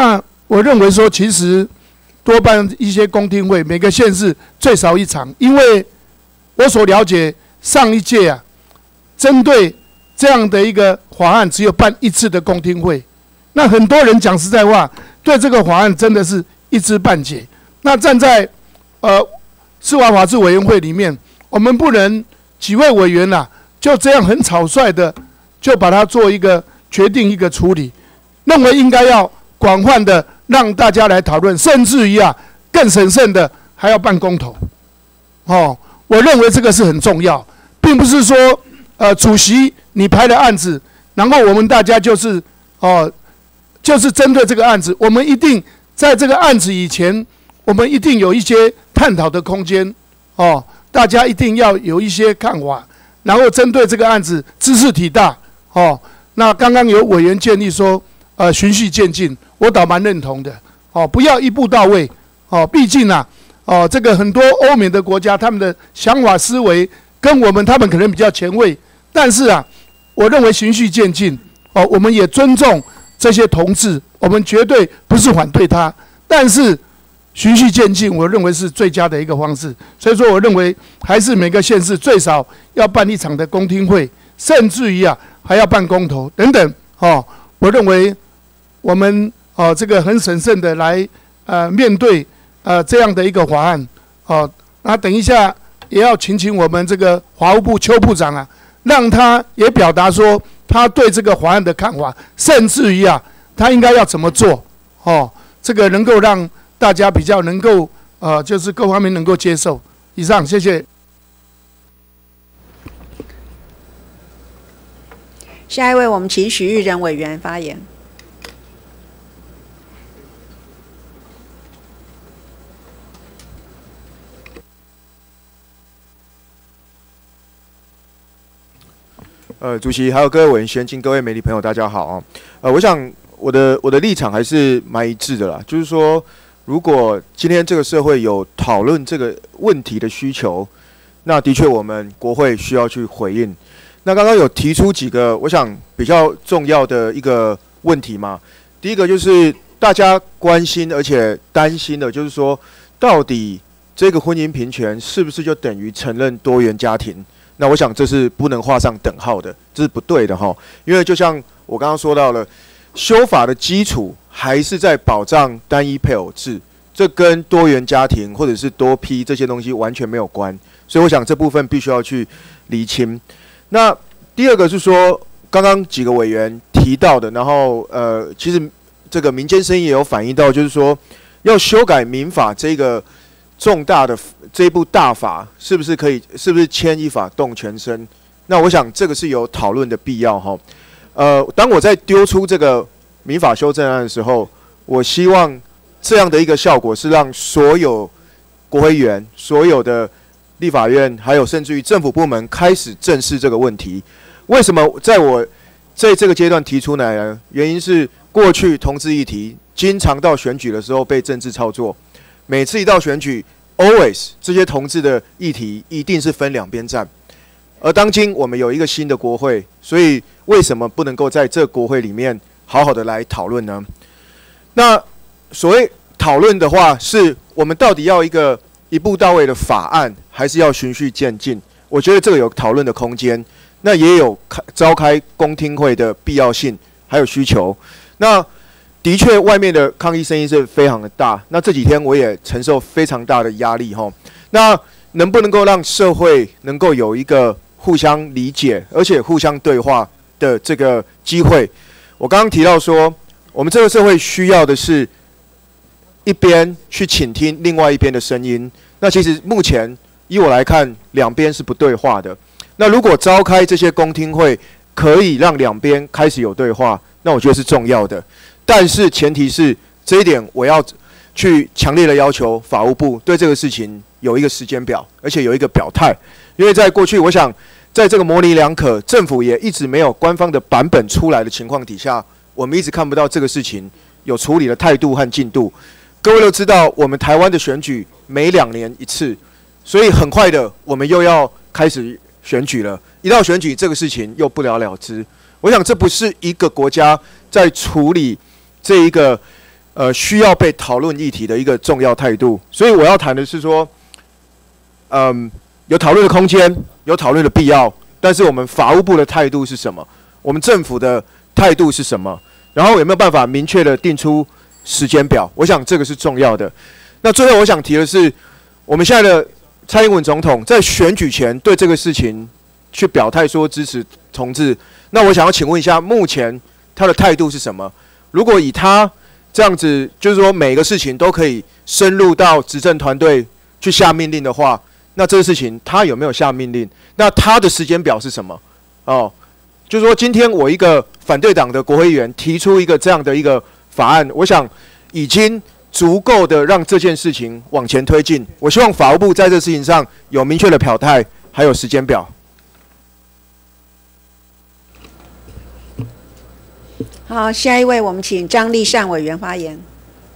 我认为说，其实多办一些公听会，每个县市最少1场，因为我所了解，上一届啊，针对这样的一个法案，只有办1次的公听会。那很多人讲实在话，对这个法案真的是一知半解。那站在司法法制委员会里面，我们不能几位委员啊，就这样很草率的就把它做一个决定一个处理，认为应该要广泛的让大家来讨论，甚至于啊更审慎的还要办公投。我认为这个是很重要，并不是说主席你排的案子，然后我们大家就是就是针对这个案子，我们一定在这个案子以前，我们一定有一些探讨的空间，大家一定要有一些看法，然后针对这个案子知识体大，那刚刚有委员建议说，循序渐进，我倒蛮认同的，不要一步到位，毕竟啊，这个很多欧美的国家，他们的想法思维跟他们可能比较前卫，但是啊，我认为循序渐进，我们也尊重这些同志，我们绝对不是反对他，但是循序渐进，我认为是最佳的一个方式。所以说，我认为还是每个县市最少要办1场的公听会，甚至于啊还要办公投等等。我认为我们这个很审慎的来面对这样的一个法案。那等一下也要请我们这个法务部邱部长啊，让他也表达说他对这个法案的看法，甚至于啊他应该要怎么做。这个能够让大家比较能够就是各方面能够接受。以上，谢谢。 下一位，我们请许玉仁委员发言。 主席还有各位委员、先进各位媒体朋友，大家好啊。我想我的立场还是蛮一致的啦，就是说，如果今天这个社会有讨论这个问题的需求，那的确我们国会需要去回应。那刚刚有提出几个我想比较重要的一个问题嘛，第一个就是大家关心而且担心的，就是说，到底这个婚姻平权是不是就等于承认多元家庭？那我想这是不能画上等号的，这是不对的哈。因为就像我刚刚说到了，修法的基础还是在保障单一配偶制，这跟多元家庭或者是多批这些东西完全没有关，所以我想这部分必须要去厘清。那第二个是说，刚刚几个委员提到的，然后其实这个民间声音也有反映到，就是说要修改民法这个重大的这部大法，是不是牵一发动全身？那我想这个是有讨论的必要哈。当我在丢出这个民法修正案的时候，我希望这样的一个效果是让所有国会议员、所有的立法院，还有甚至于政府部门开始正视这个问题。为什么在我在这个阶段提出来呢？原因是过去同志议题经常到选举的时候被政治操作，每次一到选举 ，always 这些同志的议题一定是分两边站。而当今我们有一个新的国会，所以为什么不能够在这国会里面好好的来讨论呢？那所谓讨论的话，是我们到底要一步到位的法案，还是要循序渐进？我觉得这个有讨论的空间，那也有召开公听会的必要性，还有需求。那的确，外面的抗议声音是非常的大。那这几天我也承受非常大的压力哈。那能不能够让社会能够有一个互相理解，而且互相对话的这个机会？我刚刚提到说，我们这个社会需要的是一边去倾听另外一边的声音。那其实目前以我来看，两边是不对话的。那如果召开这些公听会，可以让两边开始有对话，那我觉得是重要的。但是前提是这一点，我要去强烈的要求法务部对这个事情有一个时间表，而且有一个表态。因为在过去，我想在这个模棱两可，政府也一直没有官方的版本出来的情况底下，我们一直看不到这个事情有处理的态度和进度。各位都知道，我们台湾的选举每2年一次，所以很快的我们又要开始选举了。一到选举，这个事情又不了了之。我想这不是一个国家在处理这一个需要被讨论议题的一个重要态度。所以我要谈的是说，有讨论的空间，有讨论的必要，但是我们法务部的态度是什么？我们政府的态度是什么？然后有没有办法明确的定出时间表？我想这个是重要的。那最后我想提的是，我们现在的蔡英文总统在选举前对这个事情去表态说支持同志，那我想要请问一下，目前他的态度是什么？如果以他这样子，就是说每个事情都可以深入到执政团队去下命令的话，那这个事情他有没有下命令？那他的时间表是什么？哦，就是说今天我一个反对党的国会议员提出一个这样的一个法案，我想已经足够的让这件事情往前推进。我希望法务部在这事情上有明确的表态，还有时间表。 好，下一位我们请张丽善委员发言。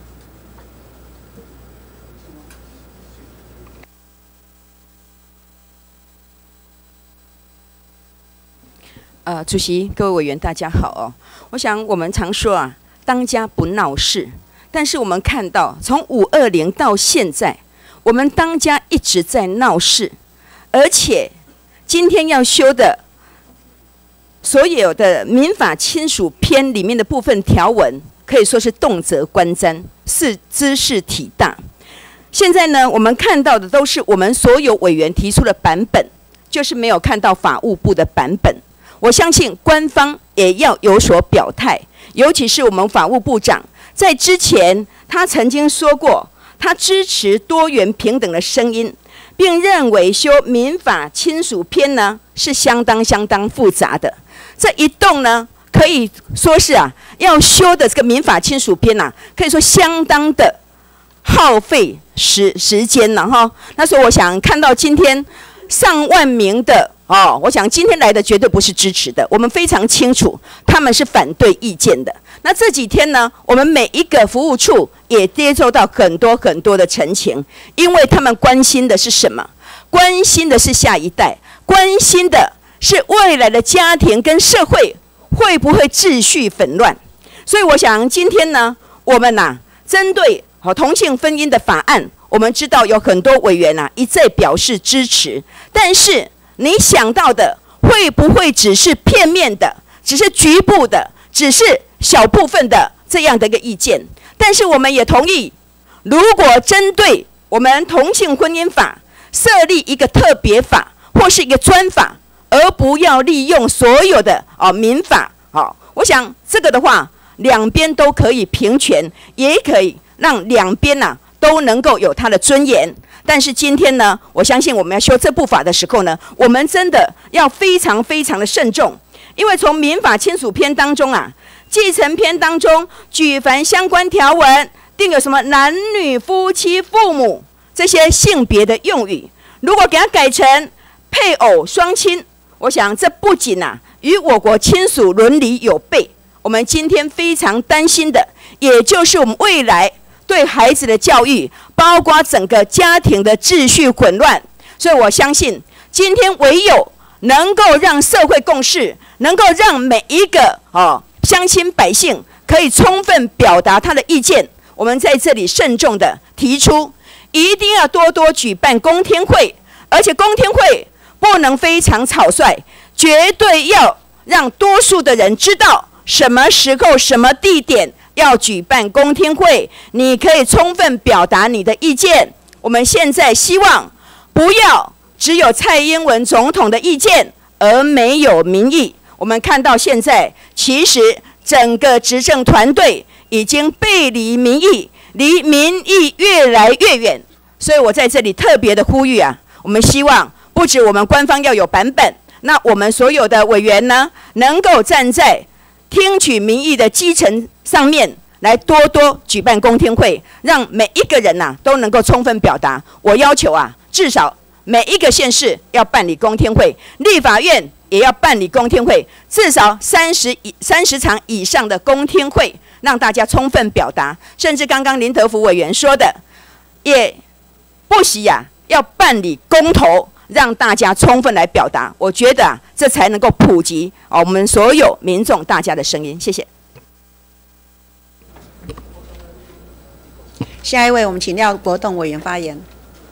主席、各位委员，大家好哦。我想我们常说啊，当家不闹事，但是我们看到从520到现在，我们当家一直在闹事，而且今天要修的所有的民法亲属篇里面的部分条文，可以说是动辄观瞻，是茲事体大。现在呢，我们看到的都是我们所有委员提出的版本，就是没有看到法务部的版本。我相信官方也要有所表态，尤其是我们法务部长在之前，他曾经说过，他支持多元平等的声音，并认为修民法亲属篇呢是相当复杂的。这一动呢，可以说是要修的这个民法亲属篇可以说相当的耗费时间了哈。那所以我想看到今天上万名的我想今天来的绝对不是支持的，我们非常清楚他们是反对意见的。那这几天呢，我们每一个服务处也接受到很多的陈情，因为他们关心的是什么？关心的是下一代，关心的是未来的家庭跟社会会不会秩序纷乱。所以我想今天呢，我们针对同性婚姻的法案，我们知道有很多委员一再表示支持，但是你想到的会不会只是片面的，只是局部的，只是小部分的这样的一个意见？但是我们也同意，如果针对我们同性婚姻法设立一个特别法或是一个专法，而不要利用所有的民法我想这个的话，两边都可以平权，也可以让两边都能够有它的尊严。但是今天呢，我相信我们要修这部法的时候呢，我们真的要非常的慎重，因为从民法亲属篇当中继承篇当中举凡相关条文定有什么男女夫妻父母这些性别的用语，如果给它改成配偶双亲，我想这不仅与我国亲属伦理有悖，我们今天非常担心的，也就是我们未来对孩子的教育，包括整个家庭的秩序混乱。所以我相信今天唯有能够让社会共识，能够让每一个乡亲百姓可以充分表达他的意见，我们在这里慎重的提出，一定要多举办公听会，而且公听会不能非常草率，绝对要让多数的人知道什么时候什么地点要举办公听会，你可以充分表达你的意见。我们现在希望不要只有蔡英文总统的意见而没有民意。我们看到现在其实整个执政团队已经背离民意，离民意越来越远。所以我在这里特别的呼吁我们希望不止我们官方要有版本，那我们所有的委员呢，能够站在听取民意的基层上面来多举办公听会，让每一个人都能够充分表达。我要求至少每一个县市要办理公听会，立法院也要办理公听会，至少30场以上的公听会，让大家充分表达。甚至刚刚林德福委员说的，也不惜要办理公投，让大家充分来表达。我觉得这才能够普及我们所有民众大家的声音。谢谢。 下一位，我们请廖国栋委员发言。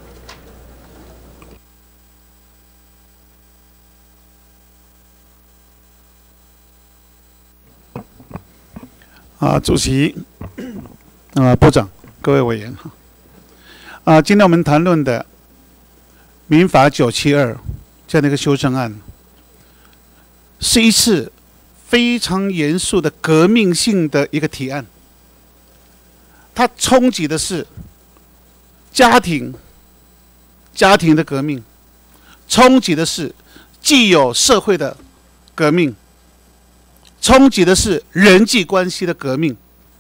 主席，部长，各位委员哈，今天我们谈论的民法972这样的一个修正案，是一次非常严肃的革命性的一个提案。它冲击的是家庭的革命，冲击的是既有社会的革命，冲击的是人际关系的革命。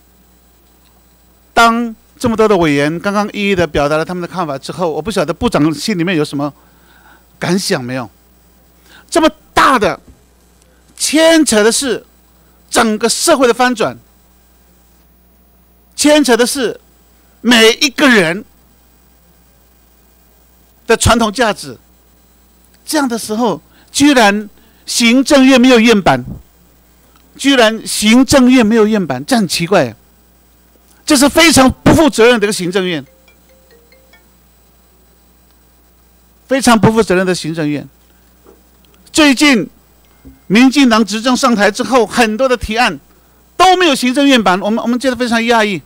当这么多的委员刚刚一一的表达了他们的看法之后，我不晓得部长心里面有什么感想没有？这么大的牵扯的是整个社会的翻转，牵扯的是每一个人的传统价值。这样的时候，居然行政院没有院版，这很奇怪。这是非常不负责任的一个行政院，非常不负责任的行政院。最近民进党执政上台之后，很多的提案都没有行政院版，我们觉得非常讶异。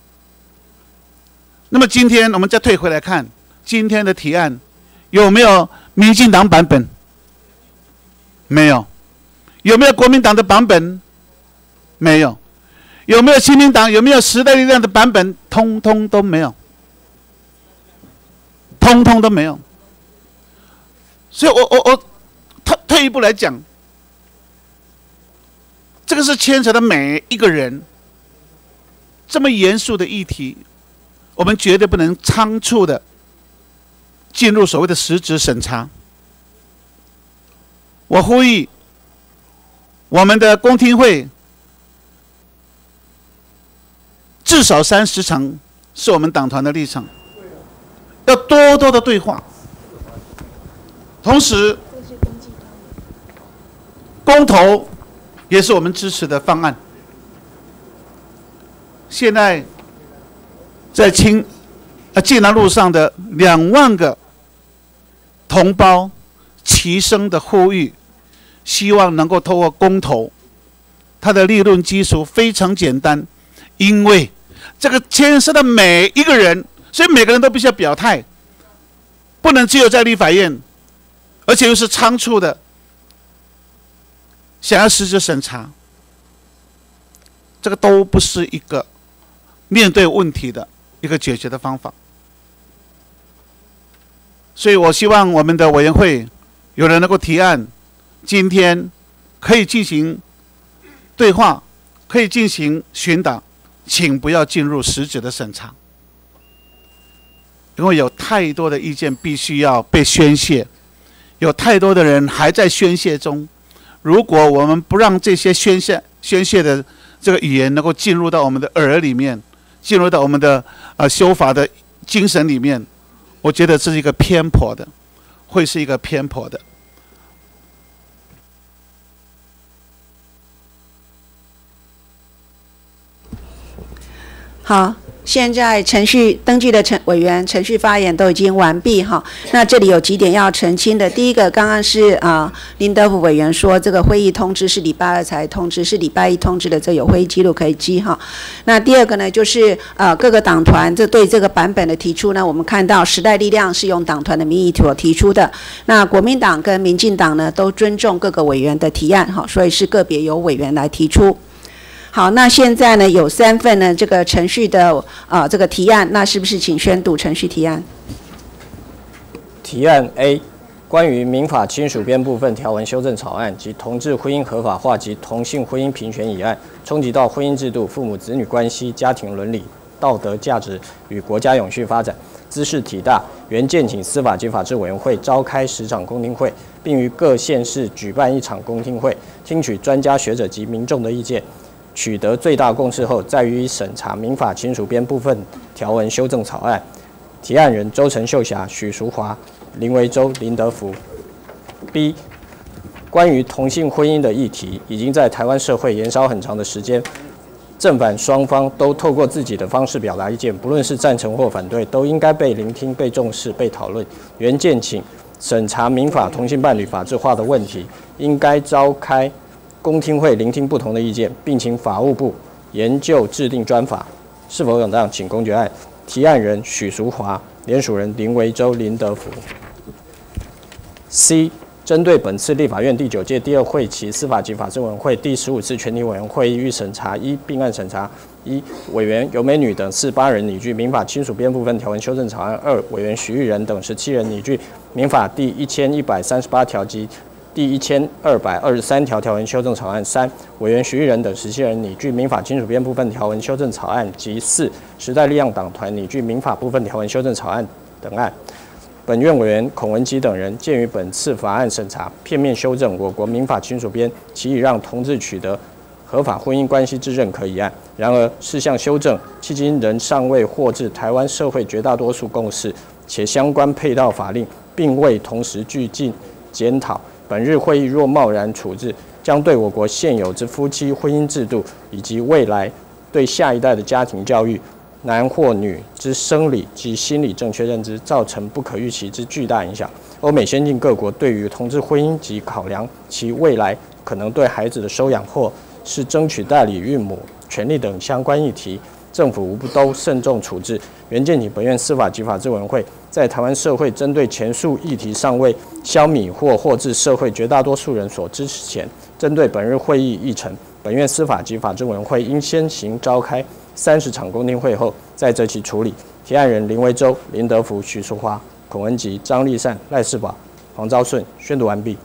那么今天我们再退回来看，今天的提案有没有民进党版本？没有。有没有国民党的版本？没有。有没有亲民党？有没有时代力量的版本？通通都没有，通通都没有。所以我退一步来讲，这个是牵扯到每一个人。这么严肃的议题，我们绝对不能仓促的进入所谓的实质审查。我呼吁我们的公听会至少30场是我们党团的立场，要多多的对话。同时，公投也是我们支持的方案。现在在济南路上的2万个同胞齐声的呼吁，希望能够透过公投，它的理论基础非常简单，因为这个牵涉到每一个人，所以每个人都必须要表态，不能只有在立法院，而且又是仓促的想要实质审查，这个都不是一个面对问题的一个解决的方法。所以我希望我们的委员会有人能够提案，今天可以进行对话，可以进行询答，请不要进入实质的审查，因为有太多的意见必须要被宣泄，有太多的人还在宣泄中。如果我们不让这些宣泄的这个语言能够进入到我们的耳里面，进入到我们的修法的精神里面，我觉得这是一个偏颇的，会是一个偏颇的。 好，现在程序登记的委员程序发言都已经完毕哈。那这里有几点要澄清的。第一个，刚刚是林德福委员说这个会议通知是礼拜2才通知，是礼拜1通知的，这有会议记录可以记哈。那第二个呢，就是各个党团对这个版本的提出呢，我们看到时代力量是用党团的名义所提出的，那国民党跟民进党呢都尊重各个委员的提案哈，所以是个别由委员来提出。好，那现在呢有3份呢这个程序的这个提案，那是不是请宣读程序提案？ 提案 A， 关于民法亲属编部分条文修正草案及同志婚姻合法化及同性婚姻平权议案，冲击到婚姻制度、父母子女关系、家庭伦理、道德价值与国家永续发展，兹事体大，原建请司法及法制委员会召开10场公听会，并于各县市举办1场公听会，听取专家学者及民众的意见。取得最大共识后，再予以审查民法亲属编部分条文修正草案。提案人周陈秀霞、许淑华、林维洲、林德福。B， 关于同性婚姻的议题，已经在台湾社会延烧很长的时间。 正反双方都透过自己的方式表达意见，不论是赞成或反对，都应该被聆听、被重视、被讨论。原建请审查民法同性伴侣法制化的问题，应该召开公听会，聆听不同的意见，并请法务部研究制定专法。是否有当，请公决案。提案人许淑华，联署人林维洲、林德福。C. 针对本次立法院第9届第2会期司法及法制委员会第15次全体委员会预审查一并案审查一，委员尤美女等48人拟具民法亲属编部分条文修正草案；2，委员徐玉仁等17人拟具民法第1138条及第1223条条文修正草案；3，委员徐玉仁等17人拟具民法亲属编部分条文修正草案及4，时代力量党团拟具民法部分条文修正草案等案。本院委员孔文吉等人鉴于本次法案审查片面修正我国民法亲属编，其以让同志取得合法婚姻关系之认可一案。然而，事项修正迄今仍尚未获致台湾社会绝大多数共识，且相关配套法令并未同时俱进检讨。本日会议若贸然处置，将对我国现有之夫妻婚姻制度以及未来对下一代的家庭教育，男或女之生理及心理正确认知，造成不可预期之巨大影响。欧美先进各国对于同志婚姻及考量其未来可能对孩子的收养或是争取代理孕母权利等相关议题，政府无不都慎重处置。原建请本院司法及法制委员会在台湾社会针对前述议题尚未消弭或获致社会绝大多数人所支持前，针对本日会议议程，本院司法及法制委员会应先行召开30场公听会后，再择期处理。提案人林维洲、林德福、许淑华、孔文吉、张立善、赖世宝、黄昭顺。宣读完毕。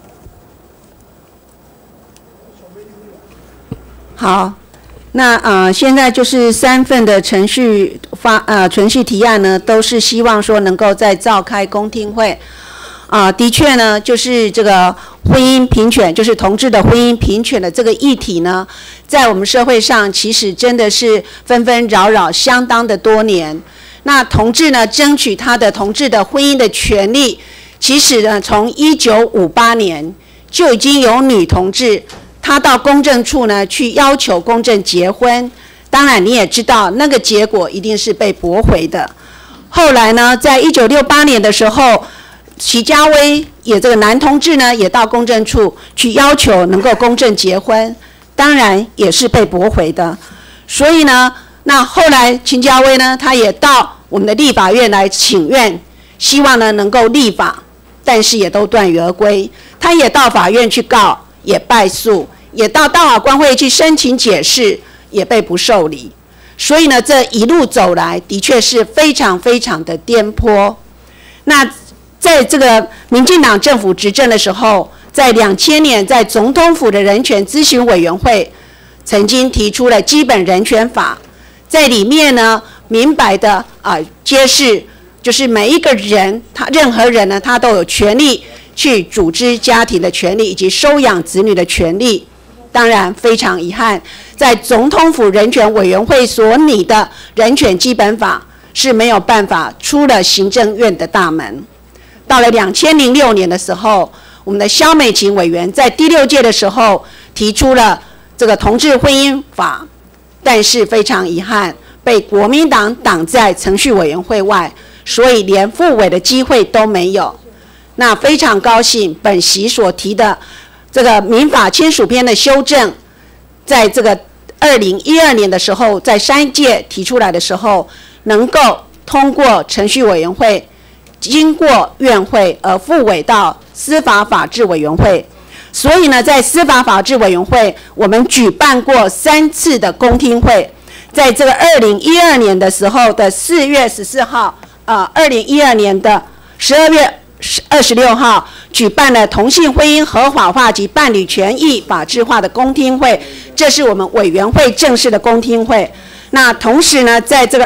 好，那现在就是3份的程序提案呢，都是希望说能够再召开公听会。的确呢，就是这个婚姻平权，就是同志的婚姻平权的这个议题呢，在我们社会上其实真的是纷纷扰扰相当的多年。那同志呢，争取他的同志的婚姻的权利，其实呢，从1958年就已经有女同志，她到公证处呢去要求公证结婚。当然你也知道，那个结果一定是被驳回的。后来呢，在1968年的时候，齐家威也这个男同志呢，也到公证处去要求能够公证结婚，当然也是被驳回的。所以呢，那后来秦家威呢，他也到我们的立法院来请愿，希望呢能够立法，但是也都断于而归。他也到法院去告，也败诉，也到大法官会去申请解释，也被不受理。所以呢，这一路走来，的确是非常非常的颠簸。那在这个民进党政府执政的时候，在2000年，在总统府的人权咨询委员会曾经提出了基本人权法，在里面呢，明白的揭示，就是每一个人，任何人呢，他都有权利去组织家庭的权利，以及收养子女的权利。当然，非常遗憾，在总统府人权委员会所拟的人权基本法是没有办法出了行政院的大门。到了2006年的时候，我们的萧美琴委员在第6届的时候提出了这个同志婚姻法，但是非常遗憾，被国民党挡在程序委员会外，所以连复委的机会都没有。那非常高兴，本席所提的这个民法亲属编的修正，在这个2012年的时候，在3届提出来的时候，能够通过程序委员会，经过院会而复委到司法法制委员会。所以呢，在司法法制委员会，我们举办过3次的公听会。在这个2012年的时候的4月14号，2012年的12月26号举办了同性婚姻合法化及伴侣权益法制化的公听会，这是我们委员会正式的公听会。那同时呢，在这个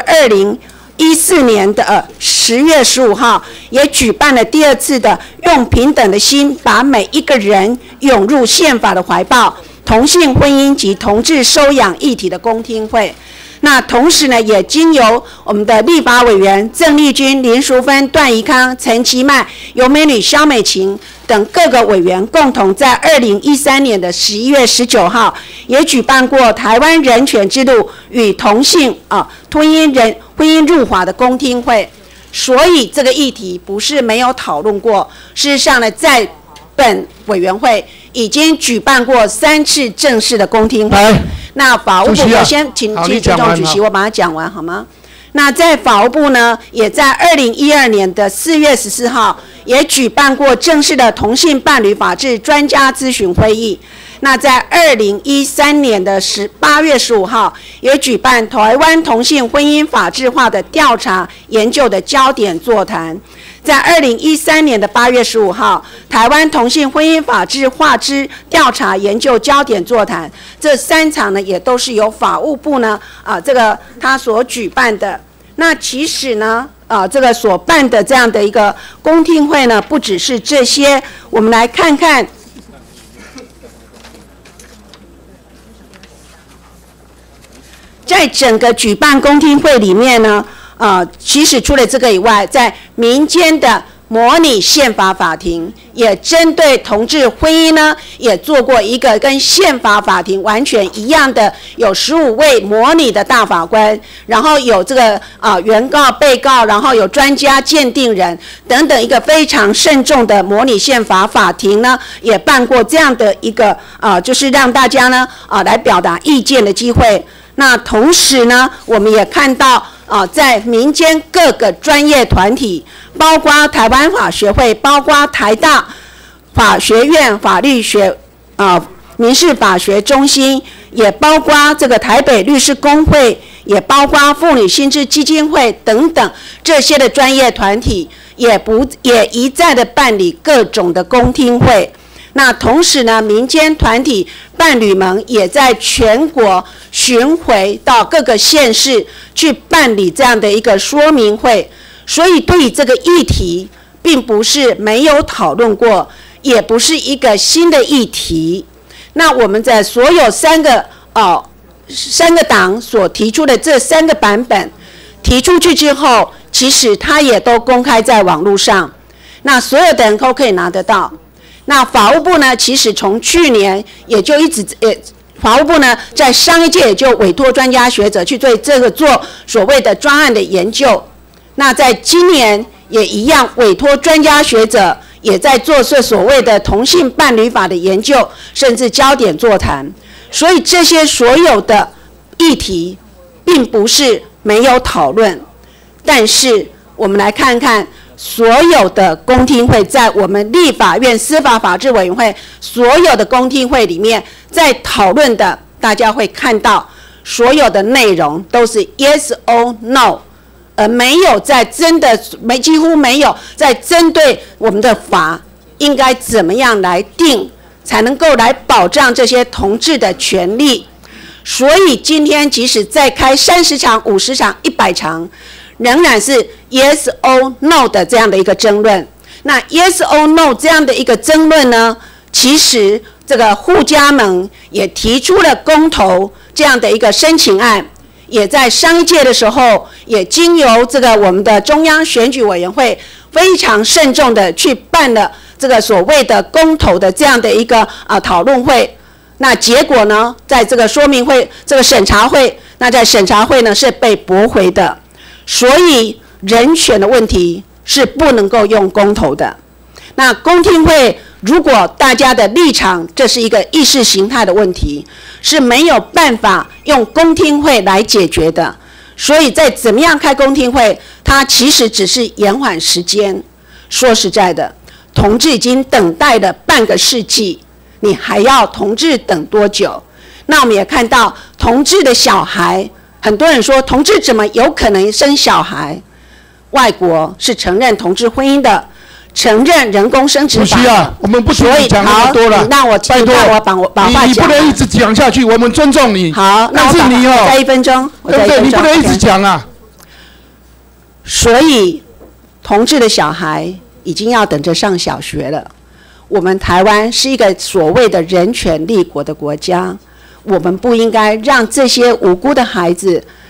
2014年的10月15号，也举办了第2次的用平等的心把每一个人涌入宪法的怀抱同性婚姻及同志收养议题的公听会。 那同时呢，也经由我们的立法委员郑丽君、林淑芬、段宜康、陈其迈、尤美女、萧美琴等各个委员共同在2013年的11月19号，也举办过台湾人权之路与同性婚姻入法的公听会。所以这个议题不是没有讨论过，事实上呢，在本委员会已经举办过3次正式的公听会。那法务部，我先请尊重主席，我把它讲完好吗？那在法务部呢，也在2012年的4月14号也举办过正式的同性伴侣法治专家咨询会议。那在2013年的8月15号，也举办台湾同性婚姻法制化的调查研究的焦点座谈。在2013年的8月15号，台湾同性婚姻法制化之调查研究焦点座谈，这3场呢，也都是由法务部呢他所举办的。那其实呢，这个所办的这样的一个公听会呢，不只是这些，我们来看看。在整个举办公听会里面呢，其实除了这个以外，在民间的模拟宪法法庭，也针对同志婚姻呢，也做过一个跟宪法法庭完全一样的，有15位模拟的大法官，然后有这个原告、被告，然后有专家、鉴定人等等一个非常慎重的模拟宪法法庭呢，也办过这样的一个就是让大家呢来表达意见的机会。那同时呢，我们也看到在民间各个专业团体，包括台湾法学会，包括台大法学院法律学民事法学中心，也包括这个台北律师公会，也包括妇女新知基金会等等这些的专业团体，也一再的办理各种的公听会。那同时呢，民间团体伴侣们也在全国巡回到各个县市去办理这样的一个说明会。所以对于这个议题，并不是没有讨论过，也不是一个新的议题。那我们在所有3个党所提出的这3个版本提出去之后，其实它也都公开在网络上，那所有的人都可以拿得到。那法务部呢，其实从去年也就法务部呢在上一届也就委托专家学者去对这个做所谓的专案的研究。那在今年也一样委托专家学者也在做这所谓的同性伴侣法的研究，甚至焦点座谈。所以这些所有的议题并不是没有讨论，但是我们来看看。所有的公听会在我们立法院司法法制委员会所有的公听会里面，在讨论的，大家会看到所有的内容都是 yes or no， 而没有在几乎没有在针对我们的法应该怎么样来定，才能够来保障这些同志的权利。所以今天即使再开30场、50场、100场。仍然是 yes or no 的这样的一个争论。那 yes or no 这样的一个争论呢，其实这个护家盟也提出了公投这样的一个申请案，也在上一届的时候，也经由这个我们的中央选举委员会非常慎重的去办了这个所谓的公投的这样的一个讨论会。那结果呢，在这个说明会、这个审查会，那在审查会呢是被驳回的。所以人权的问题是不能够用公投的。那公听会如果大家的立场这是一个意识形态的问题，是没有办法用公听会来解决的。所以在怎么样开公听会，它其实只是延缓时间。说实在的，同志已经等待了半个世纪，你还要同志等多久？那我们也看到同志的小孩。很多人说同志怎么有可能生小孩？外国是承认同志婚姻的，承认人工生殖法。不需要， 我们不需要讲那么多了。 那我拜托我把话讲。 你不能一直讲下去，我们尊重你。 好， 但是你再1分钟， 对不对？你不能一直讲啊。 所以，同志的小孩已经要等着上小学了。我们台湾是一个所谓的人权立国的国家。我们不应该让这些无辜的孩子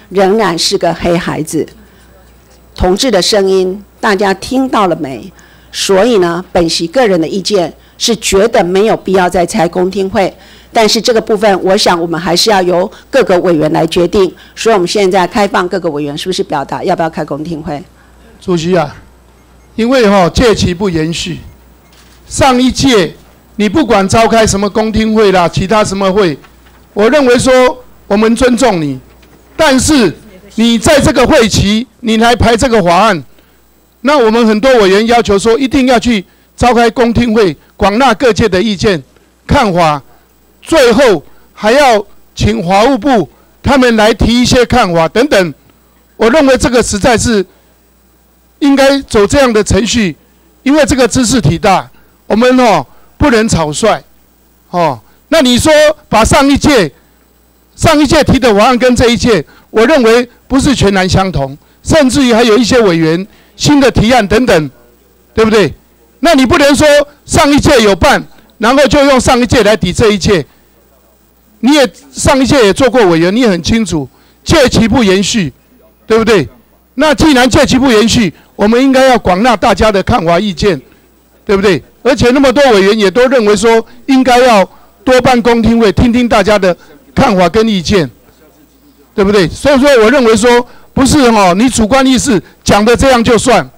仍然是个黑孩子。同志的声音，大家听到了没？所以呢，本席个人的意见是觉得没有必要再开公听会，但是这个部分，我想我们还是要由各个委员来决定。所以我们现在开放各个委员是不是表达要不要开公听会？ 主席啊，因为届期不延续，上一届你不管召开什么公听会啦，其他什么会，我认为说我们尊重你，但是你在这个会期你来排这个法案，那我们很多委员要求说一定要去召开公听会，广纳各界的意见看法，最后还要请法务部他们来提一些看法等等。我认为这个实在是应该走这样的程序，因为这个知识体大，我们不能草率。那你说把上一届提的法案跟这一届，我认为不是全然相同，甚至于还有一些委员新的提案等等，对不对？那你不能说上一届有办，然后就用上一届来抵这一届。你也上一届也做过委员，你也很清楚，届期不延续，对不对？那既然届期不延续，我们应该要广纳大家的看法意见，对不对？而且那么多委员也都认为说，应该要多办公听会，听听大家的看法跟意见，对不对？所以说，我认为说，不是你主观意识讲的这样就算。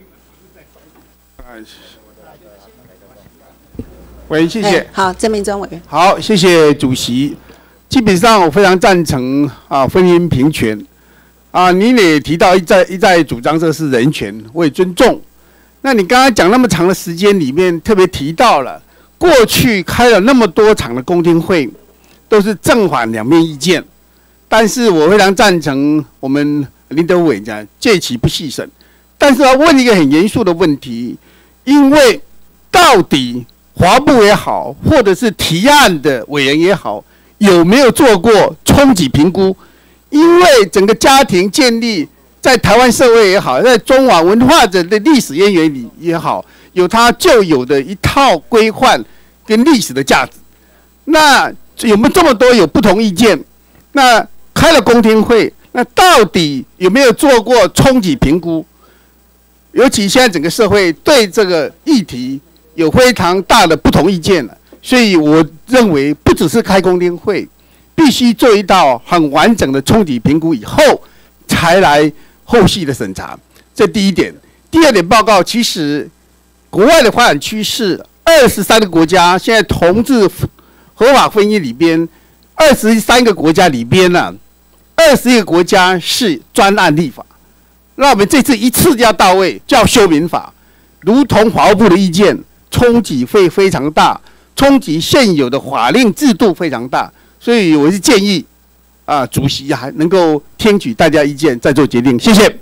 委员，谢谢。 好，曾明忠委员。 好，谢谢主席。基本上我非常赞成婚姻平权。您也提到一再主张这是人权，我也尊重。那你刚刚讲那么长的时间里面，特别提到了过去开了那么多场的公听会，都是正反两面意见。但是我非常赞成我们林德伟讲届期不细审，但是要问一个很严肃的问题，因为到底华部也好，或者是提案的委员也好，有没有做过冲击评估？因为整个家庭建立在台湾社会也好，在中华文化的历史渊源里也好，有它就有的一套规范跟历史的价值。那有没有这么多有不同意见？那开了公听会，那到底有没有做过冲击评估？尤其现在整个社会对这个议题有非常大的不同意见了，所以我认为不只是开公听会，必须做一道很完整的冲击评估以后，才来后续的审查。这第一点。第二点报告，其实国外的发展趋势，23个国家现在同志合法婚姻里边，23个国家里边呢，21个国家是专案立法。那我们这次一次就要到位，就要修民法，如同法务部的意见，冲击会非常大，冲击现有的法令制度非常大。所以我是建议，主席还能够听取大家意见再做决定。谢谢。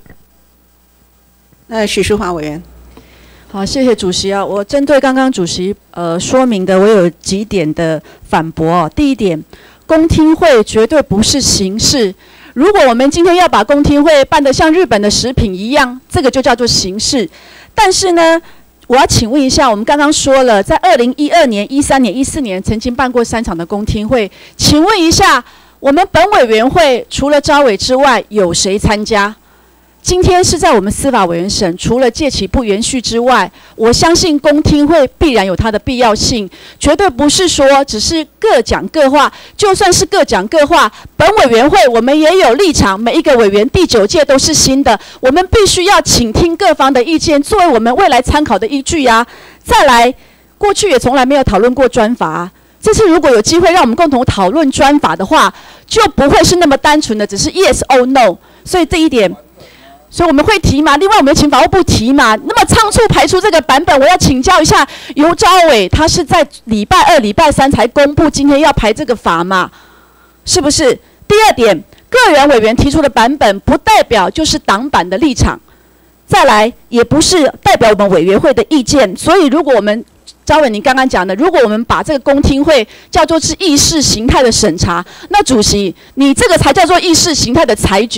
许淑华委员。 好，谢谢主席啊。我针对刚刚主席说明的，我有几点的反驳。第一点，公听会绝对不是形式。如果我们今天要把公听会办得像日本的食品一样，这个就叫做形式。但是呢，我要请问一下，我们刚刚说了，在2012年、13年、14年曾经办过3场的公听会，请问一下，我们本委员会除了召委之外，有谁参加？今天是在我们司法委员审，除了届期不延续之外，我相信公听会必然有它的必要性，绝对不是说只是各讲各话。就算是各讲各话，本委员会我们也有立场，每一个委员第9届都是新的，我们必须要倾听各方的意见，作为我们未来参考的依据啊。再来，过去也从来没有讨论过专法，这次如果有机会让我们共同讨论专法的话，就不会是那么单纯的只是 yes or no。所以这一点。所以我们会提嘛，另外我们请法务部提嘛。那么仓促排出这个版本，我要请教一下尤昭伟，他是在礼拜2、礼拜3才公布今天要排这个法嘛？是不是？第二点，个人委员提出的版本不代表就是党版的立场，再来也不是代表我们委员会的意见。所以如果我们昭伟您刚刚讲的，如果我们把这个公听会叫做是意识形态的审查，那主席你这个才叫做意识形态的裁决。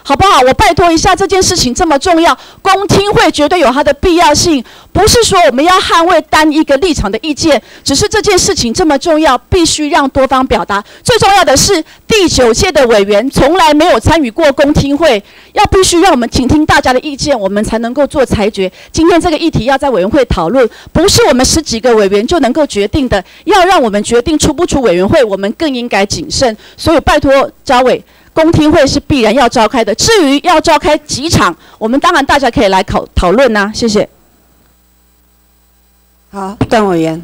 好不好？我拜托一下，这件事情这么重要，公听会绝对有它的必要性，不是说我们要捍卫单一个立场的意见，只是这件事情这么重要，必须让多方表达。最重要的是，第9届的委员从来没有参与过公听会，必须让我们倾听大家的意见，我们才能够做裁决。今天这个议题要在委员会讨论，不是我们10几个委员就能够决定的，要让我们决定出不出委员会，我们更应该谨慎。所以拜托嘉委。公听会是必然要召开的，至于要召开几场，我们当然大家可以来讨论呐。谢谢。 好，段委员。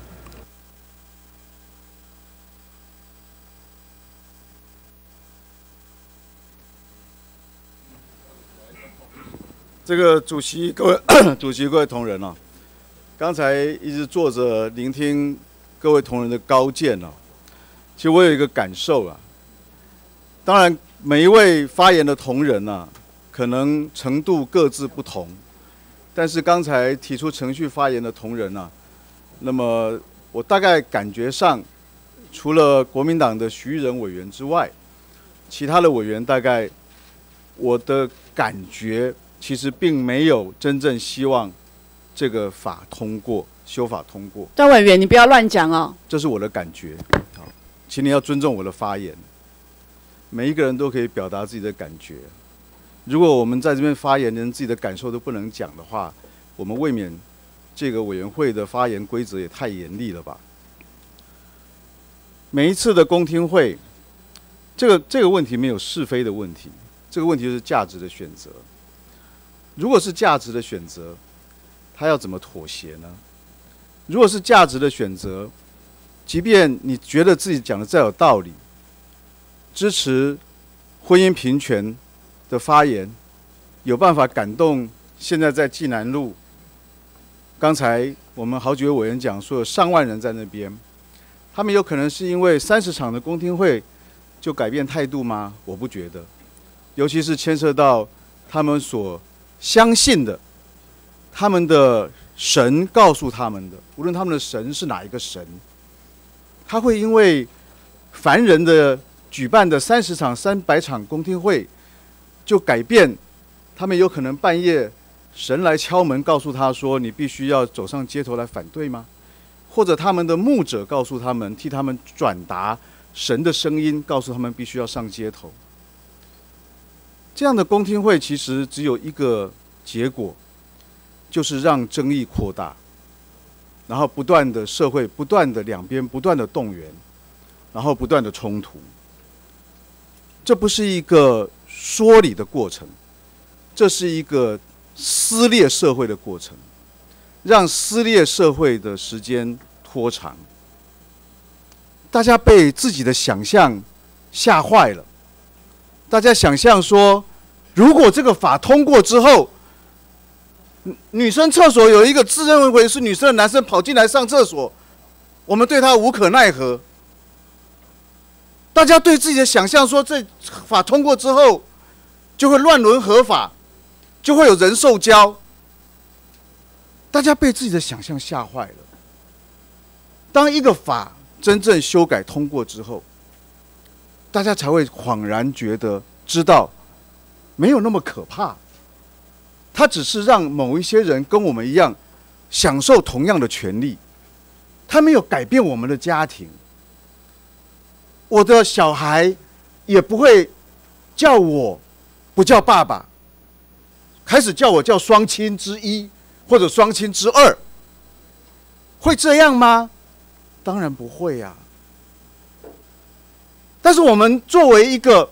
这个主席各位主席各位同仁啊，刚才一直坐着聆听各位同仁的高见啊，其实我有一个感受啊。当然，每一位发言的同仁啊，可能程度各自不同，但是刚才提出程序发言的同仁啊，那么我大概感觉上，除了国民党的徐玉仁委员之外，其他的委员大概我的感觉其实并没有真正希望这个法通过，修法通过。 段委员，你不要乱讲哦。 这是我的感觉，好，请你要尊重我的发言。每一个人都可以表达自己的感觉。如果我们在这边发言，连自己的感受都不能讲的话，我们未免这个委员会的发言规则也太严厉了吧？每一次的公听会，这个问题没有是非的问题，这个问题就是价值的选择。如果是价值的选择，他要怎么妥协呢？如果是价值的选择，即便你觉得自己讲的再有道理，支持婚姻平权的发言，有办法感动现在在济南路，刚才我们好几位委员讲说有上万人在那边，他们有可能是因为30场的公听会就改变态度吗？我不觉得，尤其是牵涉到他们所相信的，他们的神告诉他们的，无论他们的神是哪一个神，他会因为凡人的举办的30场、300场公听会，就改变他们有可能半夜神来敲门，告诉他说：“你必须要走上街头来反对吗？”或者他们的牧者告诉他们，替他们转达神的声音，告诉他们必须要上街头。这样的公听会其实只有一个结果，就是让争议扩大，然后不断的社会不断的两边不断的动员，然后不断的冲突。这不是一个说理的过程，这是一个撕裂社会的过程，让撕裂社会的时间拖长。大家被自己的想象吓坏了，大家想象说，如果这个法通过之后，女生厕所有一个自认为是女生的男生跑进来上厕所，我们对他无可奈何。大家对自己的想象说，这法通过之后就会乱伦合法，就会有人兽交。大家被自己的想象吓坏了。当一个法真正修改通过之后，大家才会恍然觉得知道没有那么可怕，它只是让某一些人跟我们一样享受同样的权利，它没有改变我们的家庭。我的小孩也不会叫我不叫爸爸，开始叫我叫双亲之一或者双亲之二，会这样吗？当然不会啊。但是我们作为一个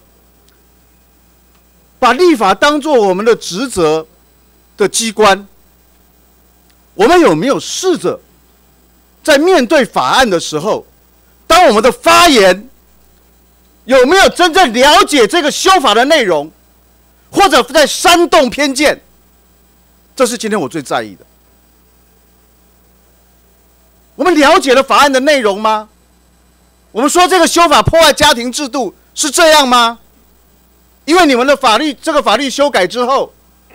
把立法当作我们的职责的机关，我们有没有试着在面对法案的时候，当我们的发言有没有真正了解这个修法的内容，或者在煽动偏见？这是今天我最在意的。我们了解了法案的内容吗？我们说这个修法破坏家庭制度是这样吗？因为你们的这个法律修改之后，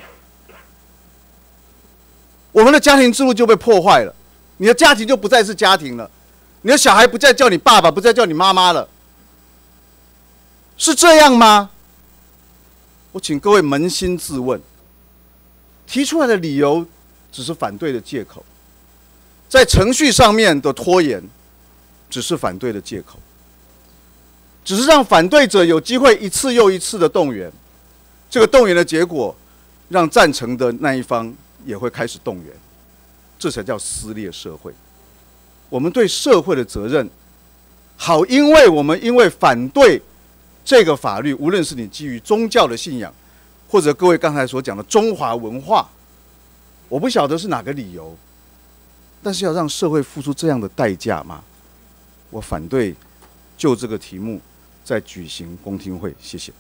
我们的家庭制度就被破坏了，你的家庭就不再是家庭了，你的小孩不再叫你爸爸，不再叫你妈妈了，是这样吗？ 我请各位扪心自问，提出来的理由只是反对的借口，在程序上面的拖延只是反对的借口，只是让反对者有机会一次又一次的动员，这个动员的结果，让赞成的那一方也会开始动员，这才叫撕裂社会。我们对社会的责任，好，因为反对这个法律，无论是你基于宗教的信仰，或者各位刚才所讲的中华文化，我不晓得是哪个理由，但是要让社会付出这样的代价吗？我反对就这个题目再举行公听会，谢谢。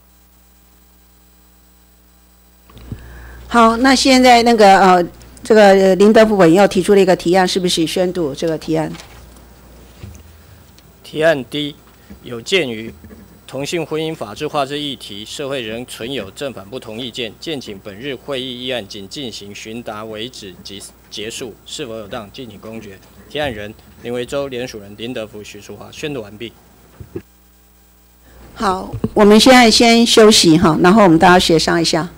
好，那现在那个这个林德福委员又提出了一个提案，是不是宣读这个提案？ 提案D，有鉴于同性婚姻法制化之议题，社会仍存有正反不同意见，建请本日会议议案仅进行询答为止及结束，是否有当？敬请公决。提案人林维洲，联署人林德福、许淑华。宣读完毕。 好，我们现在先休息哈，然后我们大家协商一下。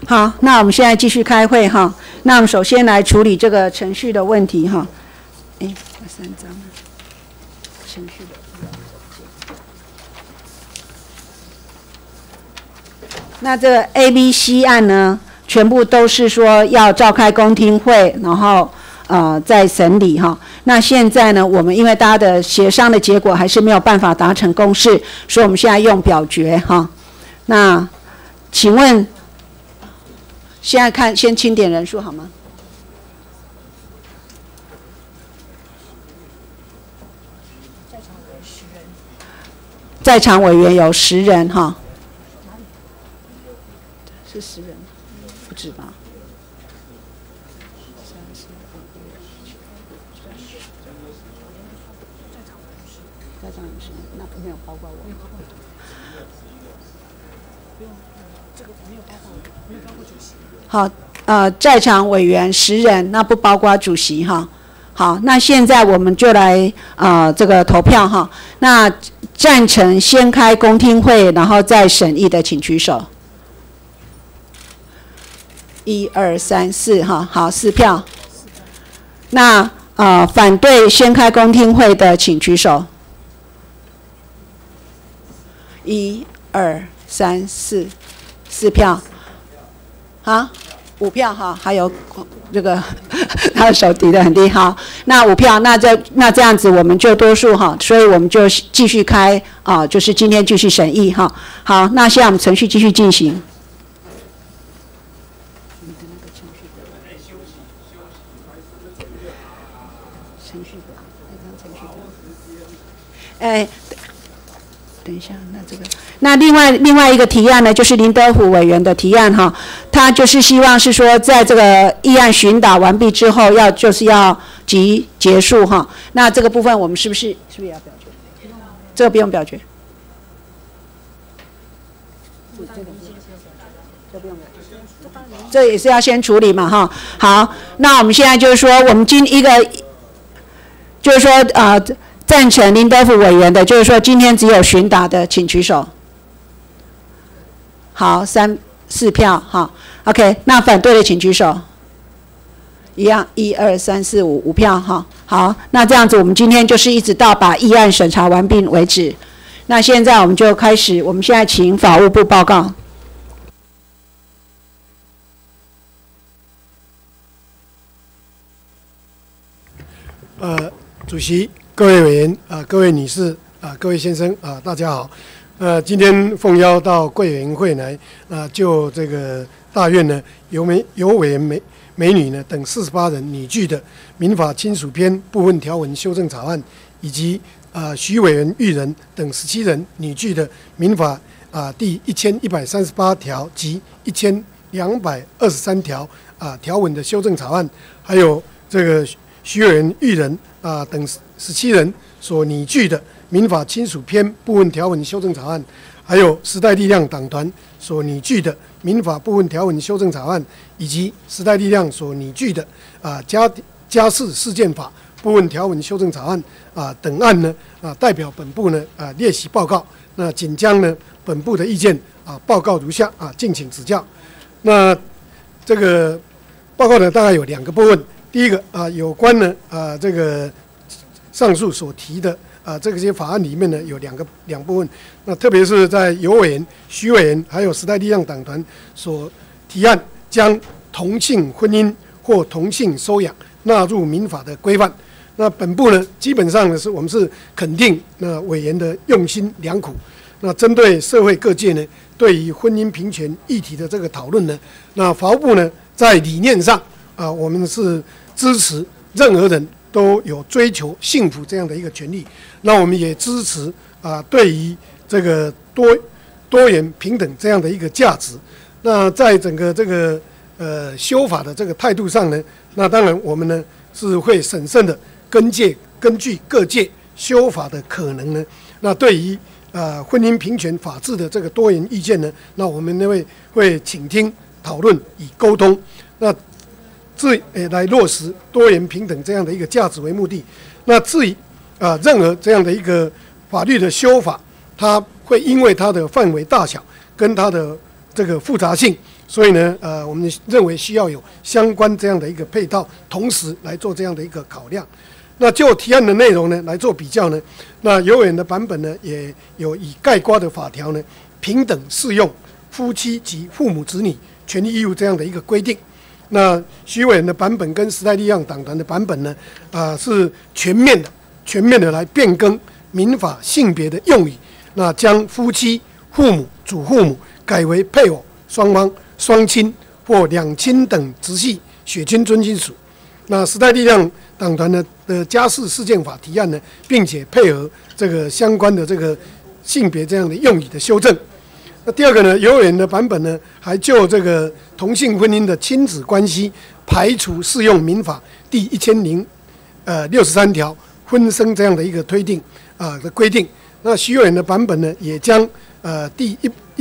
好，那我们现在继续开会哈。那我们首先来处理这个程序的问题哈。哎，有3张程序的。那这个 A、B、C 案呢，全部都是说要召开公听会，然后再审理哈。那现在呢，我们因为大家的协商的结果还是没有办法达成共识，所以我们现在用表决哈。那请问，现在看先清点人数好吗？在场委员有10人哈。是10人，不止吧？在场有10人，那没有包括我。这个没有包括我，没有包括主席。好，在场委员10人，那不包括主席哈。好，那现在我们就来这个投票哈。那赞成先开公听会，然后再审议的，请举手。1、2、3、4哈，好，4票。那反对先开公听会的，请举手。1、2、3、4票。啊，5票哈，还有这个他的手提得很低，好，那5票，那这样子我们就多数哈，所以我们就继续开就是今天继续审议哈。好，那现在我们程序继续进行。等一下，那另外一个提案呢，就是林德虎委员的提案哈，他就是希望是说，在这个议案询答完毕之后，就是要即结束哈。那这个部分我们是不是也要表决？这个不用表决。这也是要先处理嘛哈。好，那我们现在就是说，我们就是说赞成林德福委员的，就是说今天只有询答的，请举手。好，3、4票，哈 ，OK。那反对的请举手。一样，1、2、3、4、5票，哈。好，那这样子我们今天就是一直到把议案审查完毕为止。那现在我们就开始，我们现在请法务部报告。 主席。各位委员各位女士各位先生大家好。今天奉邀到贵委员会来就这个大院呢由委员美女呢等48人拟具的民法亲属篇部分条文修正草案，以及徐委员育人等17人拟具的民法第1138条及1223条条文的修正草案，还有这个徐委员育人等17人所拟具的民法亲属篇部分条文修正草案，还有时代力量党团所拟具的民法部分条文修正草案，以及时代力量所拟具的家事事件法部分条文修正草案等案呢代表本部呢列席报告。那仅将呢本部的意见报告如下敬请指教。那这个报告呢大概有2个部分。第一个有关呢这个上述所提的这些法案里面呢有两部分，那特别是在游委员、徐委员还有时代力量党团所提案，将同性婚姻或同性收养纳入民法的规范。那本部呢基本上呢我们是肯定那委员的用心良苦。那针对社会各界呢对于婚姻平权议题的这个讨论呢，那法务部呢在理念上我们是支持任何人都有追求幸福这样的一个权利。那我们也支持对于这个多元平等这样的一个价值。那在整个这个修法的这个态度上呢，那当然我们呢是会审慎的根据各界修法的可能呢，那对于婚姻平权法治的这个多元意见呢，那我们呢会倾听讨论以沟通。那来落实多元平等这样的一个价值为目的。那至于任何这样的一个法律的修法，它会因为它的范围大小跟它的这个复杂性，所以呢，我们认为需要有相关这样的一个配套，同时来做这样的一个考量。那就提案的内容呢来做比较呢，那有委员的版本呢也有以概括的法条呢平等适用夫妻及父母子女权利义务这样的一个规定。那徐委员的版本跟时代力量党团的版本呢，是全面的来变更民法性别的用语，那将夫妻、父母、祖父母改为配偶、双方、双亲或两亲等直系血亲尊亲属。那时代力量党团的家事事件法提案呢，并且配合这个相关的这个性别这样的用语的修正。那第二个呢，有委员的版本呢，还就这个同性婚姻的亲子关系排除适用民法第1063条婚生这样的一个推定的规定。那徐委员的版本呢，也将第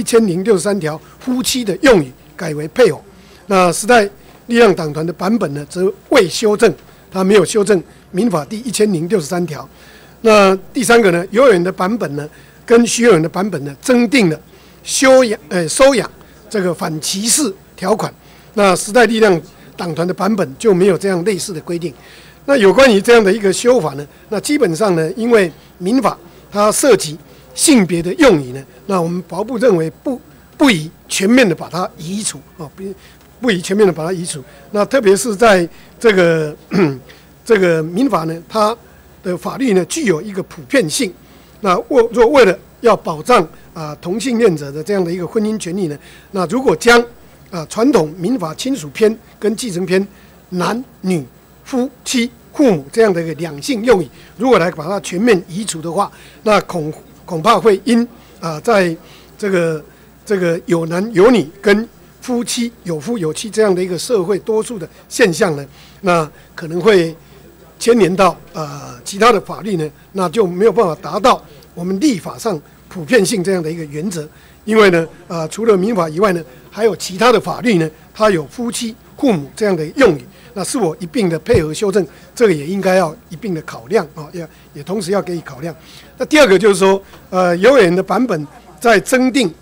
1063条夫妻的用语改为配偶。那时代力量党团的版本呢，则未修正，他没有修正民法第1063条。那第三个呢，有委员的版本呢，跟徐委员的版本呢，增订了收养这个反歧视条款。那时代力量党团的版本就没有这样类似的规定。那有关于这样的一个修法呢，那基本上呢，因为民法它涉及性别的用语呢，那我们保部认为不宜全面的把它移除不宜全面的把它移除。那特别是在这个民法呢，它的法律呢具有一个普遍性。那若为了要保障同性恋者的这样的一个婚姻权利呢，那如果将传统民法亲属篇跟继承篇男女夫妻父母这样的一个两性用语，如果来把它全面移除的话，那恐怕会因在这个有男有女跟夫妻有夫有妻这样的一个社会多数的现象呢，那可能会牵连到其他的法律呢，那就没有办法达到我们立法上普遍性这样的一个原则。因为呢，除了民法以外呢，还有其他的法律呢，它有夫妻、父母这样的用语，那是我一并的配合修正，这个也应该要一并的考量也同时要给予考量。那第二个就是说，有委员的版本在增订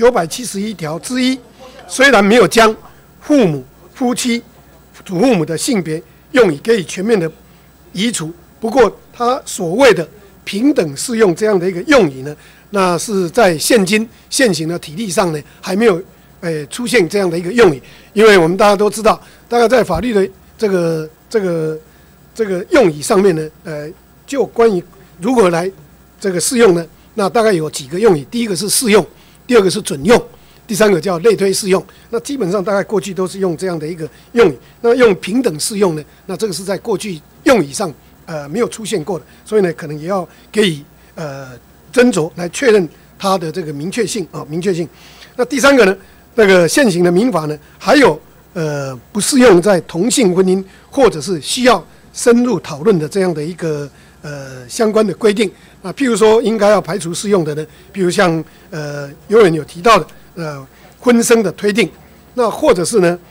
971条之一，虽然没有将父母、夫妻、祖父母的性别用语给予全面的移除，不过他所谓的平等适用这样的一个用语呢，那是在现行的体例上呢，还没有出现这样的一个用语。因为我们大家都知道，大概在法律的这个用语上面呢，就关于如何来这个适用呢，那大概有几个用语。第一个是适用，第二个是准用，第三个叫类推适用。那基本上大概过去都是用这样的一个用语。那用平等适用呢，那这个是在过去用语上没有出现过的，所以呢，可能也要给予斟酌来确认它的这个明确性。那第三个呢，那个现行的民法呢，还有不适用在同性婚姻或者是需要深入讨论的这样的一个相关的规定。那譬如说应该要排除适用的呢，譬如像有人有提到的婚生的推定，那或者是呢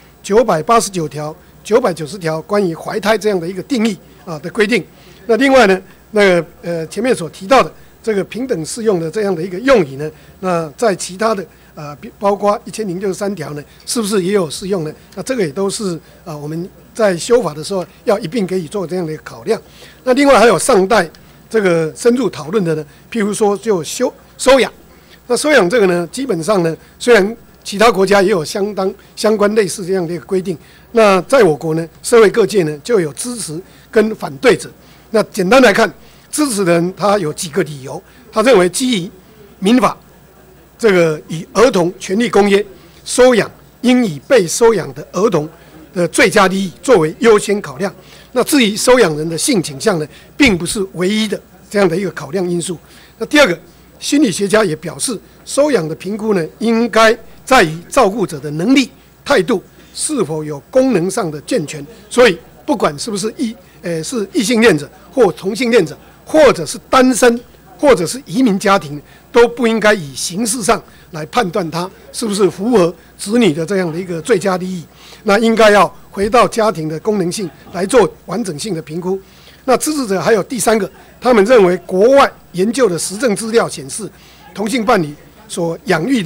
989条、990条关于怀胎这样的一个定义的规定。那另外呢，那个前面所提到的这个平等适用的这样的一个用语呢，那在其他的包括1063条呢，是不是也有适用呢？那这个也都是我们在修法的时候要一并给予做这样的一个考量。那另外还有上代这个深入讨论的呢，譬如说就收养。那收养这个呢，基本上呢，虽然其他国家也有相关类似这样的一个规定，那在我国呢，社会各界呢就有支持跟反对者。那简单来看，支持的人他有几个理由，他认为基于民法这个以儿童权利公约，收养应以被收养的儿童的最佳利益作为优先考量。那至于收养人的性倾向呢，并不是唯一的这样的一个考量因素。那第二个，心理学家也表示，收养的评估呢，应该在于照顾者的能力、态度是否有功能上的健全。所以，不管是不是是异性恋者或同性恋者，或者是单身，或者是移民家庭，都不应该以形式上来判断他是不是符合子女的这样的一个最佳利益。那应该要回到家庭的功能性来做完整性的评估。那支持者还有第三个，他们认为国外研究的实证资料显示，同性伴侣所养育的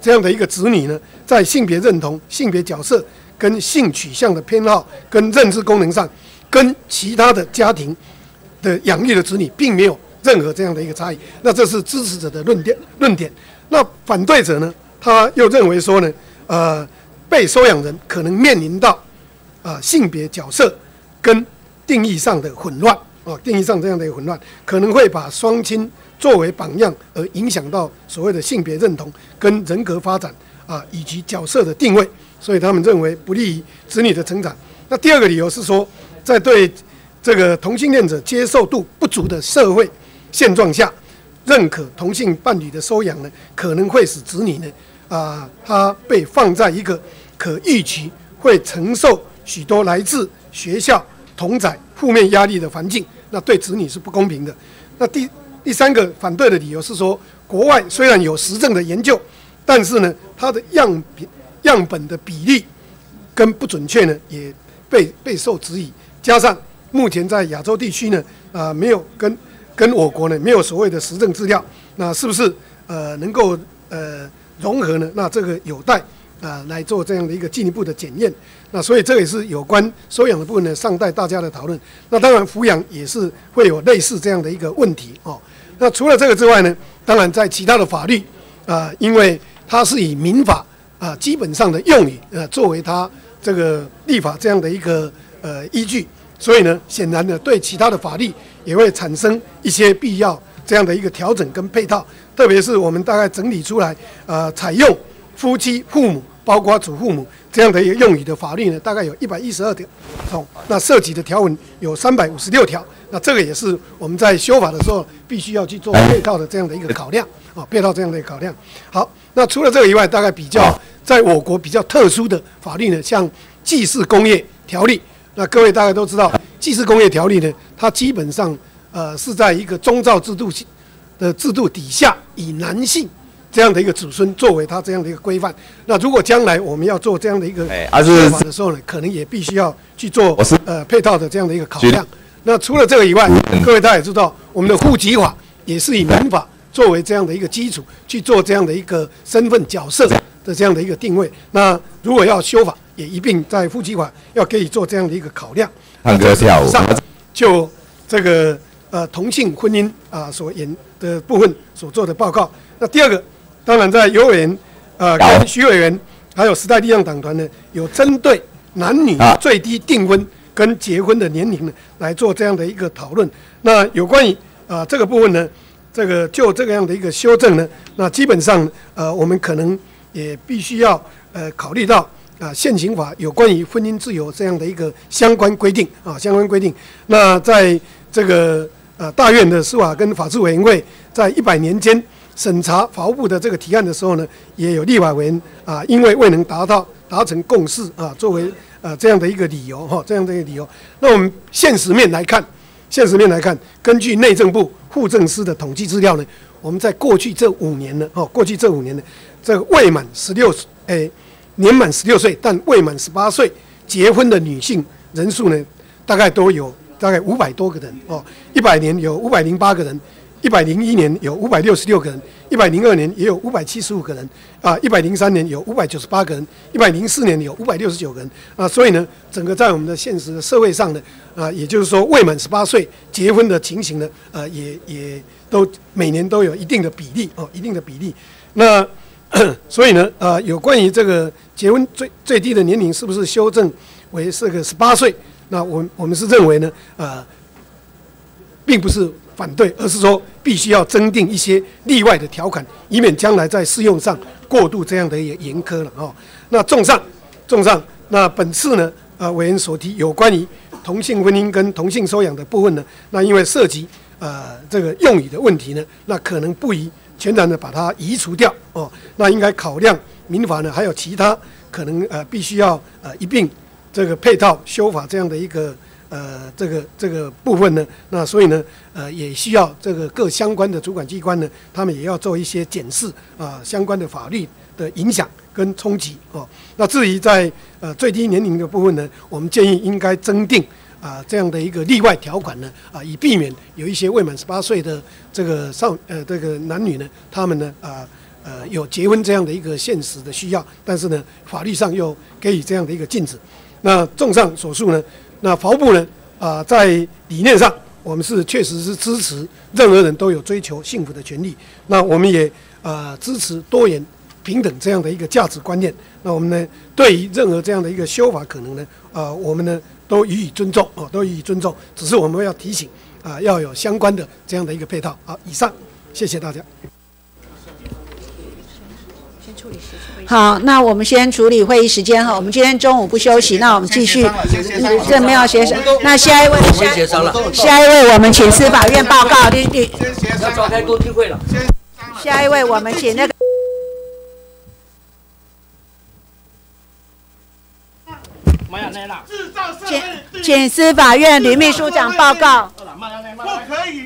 这样的一个子女呢，在性别认同、性别角色跟性取向的偏好跟认知功能上，跟其他的家庭的养育的子女并没有任何这样的一个差异。那这是支持者的论点。那反对者呢，他又认为说呢，被收养人可能面临到性别角色跟定义上的混乱定义上这样的一个混乱，可能会把双亲作为榜样，而影响到所谓的性别认同跟人格发展以及角色的定位，所以他们认为不利于子女的成长。那第二个理由是说，在对这个同性恋者接受度不足的社会现状下，认可同性伴侣的收养呢，可能会使子女呢，他被放在一个可预期会承受许多来自学校同侪负面压力的环境，那对子女是不公平的。那第三个反对的理由是说，国外虽然有实证的研究，但是呢，它的样本的比例跟不准确呢，也备受质疑。加上目前在亚洲地区呢，没有跟我国呢没有所谓的实证资料，那是不是能够融合呢？那这个有待来做这样的一个进一步的检验。那所以这也是有关收养的部分呢，尚待大家的讨论。那当然抚养也是会有类似这样的一个问题那除了这个之外呢，当然在其他的法律因为它是以民法基本上的用语作为它这个立法这样的一个依据，所以呢，显然呢对其他的法律也会产生一些必要这样的一个调整跟配套。特别是我们大概整理出来采用夫妻、父母，包括祖父母这样的一个用语的法律呢，大概有112条，那涉及的条文有356条。那这个也是我们在修法的时候必须要去做配套的这样的一个考量配套这样的一个考量。好，那除了这个以外，大概比较在我国比较特殊的法律呢，像祭祀工业条例。那各位大概都知道，祭祀工业条例呢，它基本上是在一个宗教制度底下，以男性这样的一个子孙作为它这样的一个规范。那如果将来我们要做这样的一个修法的时候呢，可能也必须要去做配套的这样的一个考量。那除了这个以外，各位大家也知道，我们的户籍法也是以民法作为这样的一个基础去做这样的一个身份角色的这样的一个定位。那如果要修法，也一并在户籍法要给予做这样的一个考量。 唱歌跳舞。 就这个同性婚姻所演的部分所做的报告。那第二个，当然在游委员跟徐委员还有时代力量党团呢，有针对男女最低订婚跟结婚的年龄呢来做这样的一个讨论。那有关于这个部分呢，就这个样的一个修正呢，那基本上我们可能也必须要考虑到现行法有关于婚姻自由这样的一个相关规定相关规定。那在这个大院的司法跟法制委员会在100年间审查法务部的这个提案的时候呢，也有立法委员因为未能达成共识作为这样的一个理由这样的一个理由。那我们现实面来看，根据内政部户政司的统计资料呢，我们在过去这5年呢，这个未满年满16岁但未满18岁结婚的女性人数呢，大概500多个人100年有508个人，101年有566个人，102年也有575个人，103年有598个人，104年有569个人所以呢，整个在我们的现实的社会上呢，也就是说未满18岁结婚的情形呢，也都每年都有一定的比例那所以呢，有关于这个结婚最低的年龄是不是修正为这个18岁？那我们是认为呢，并不是反对，而是说必须要增订一些例外的条款，以免将来在适用上过度这样的一个严苛了那综上，那本次呢，委员所提有关于同性婚姻跟同性收养的部分呢，那因为涉及这个用语的问题呢，那可能不宜全然的把它移除掉那应该考量民法呢，还有其他可能必须要一并这个配套修法这样的一个这个部分呢，那所以呢也需要这个各相关的主管机关呢，他们也要做一些检视相关的法律的影响跟冲击那至于在最低年龄的部分呢，我们建议应该增订这样的一个例外条款呢以避免有一些未满18岁的这个这个男女呢，他们呢有结婚这样的一个现实的需要，但是呢，法律上又给予这样的一个禁止。那综上所述呢，那法务部呢，在理念上，我们是确实是支持任何人都有追求幸福的权利。那我们也支持多元平等这样的一个价值观念。那我们呢，对于任何这样的一个修法可能呢，我们呢都予以尊重都予以尊重。只是我们要提醒要有相关的这样的一个配套。好，以上，谢谢大家。 好，那我们先处理会议时间哈。我们今天中午不休息，那我们继续。这没有协商。那下一位，下一位，我们请司法院报告。 要召开公听会了。 下一位，我们请那个。请司法院吕秘书长报告。 不可以。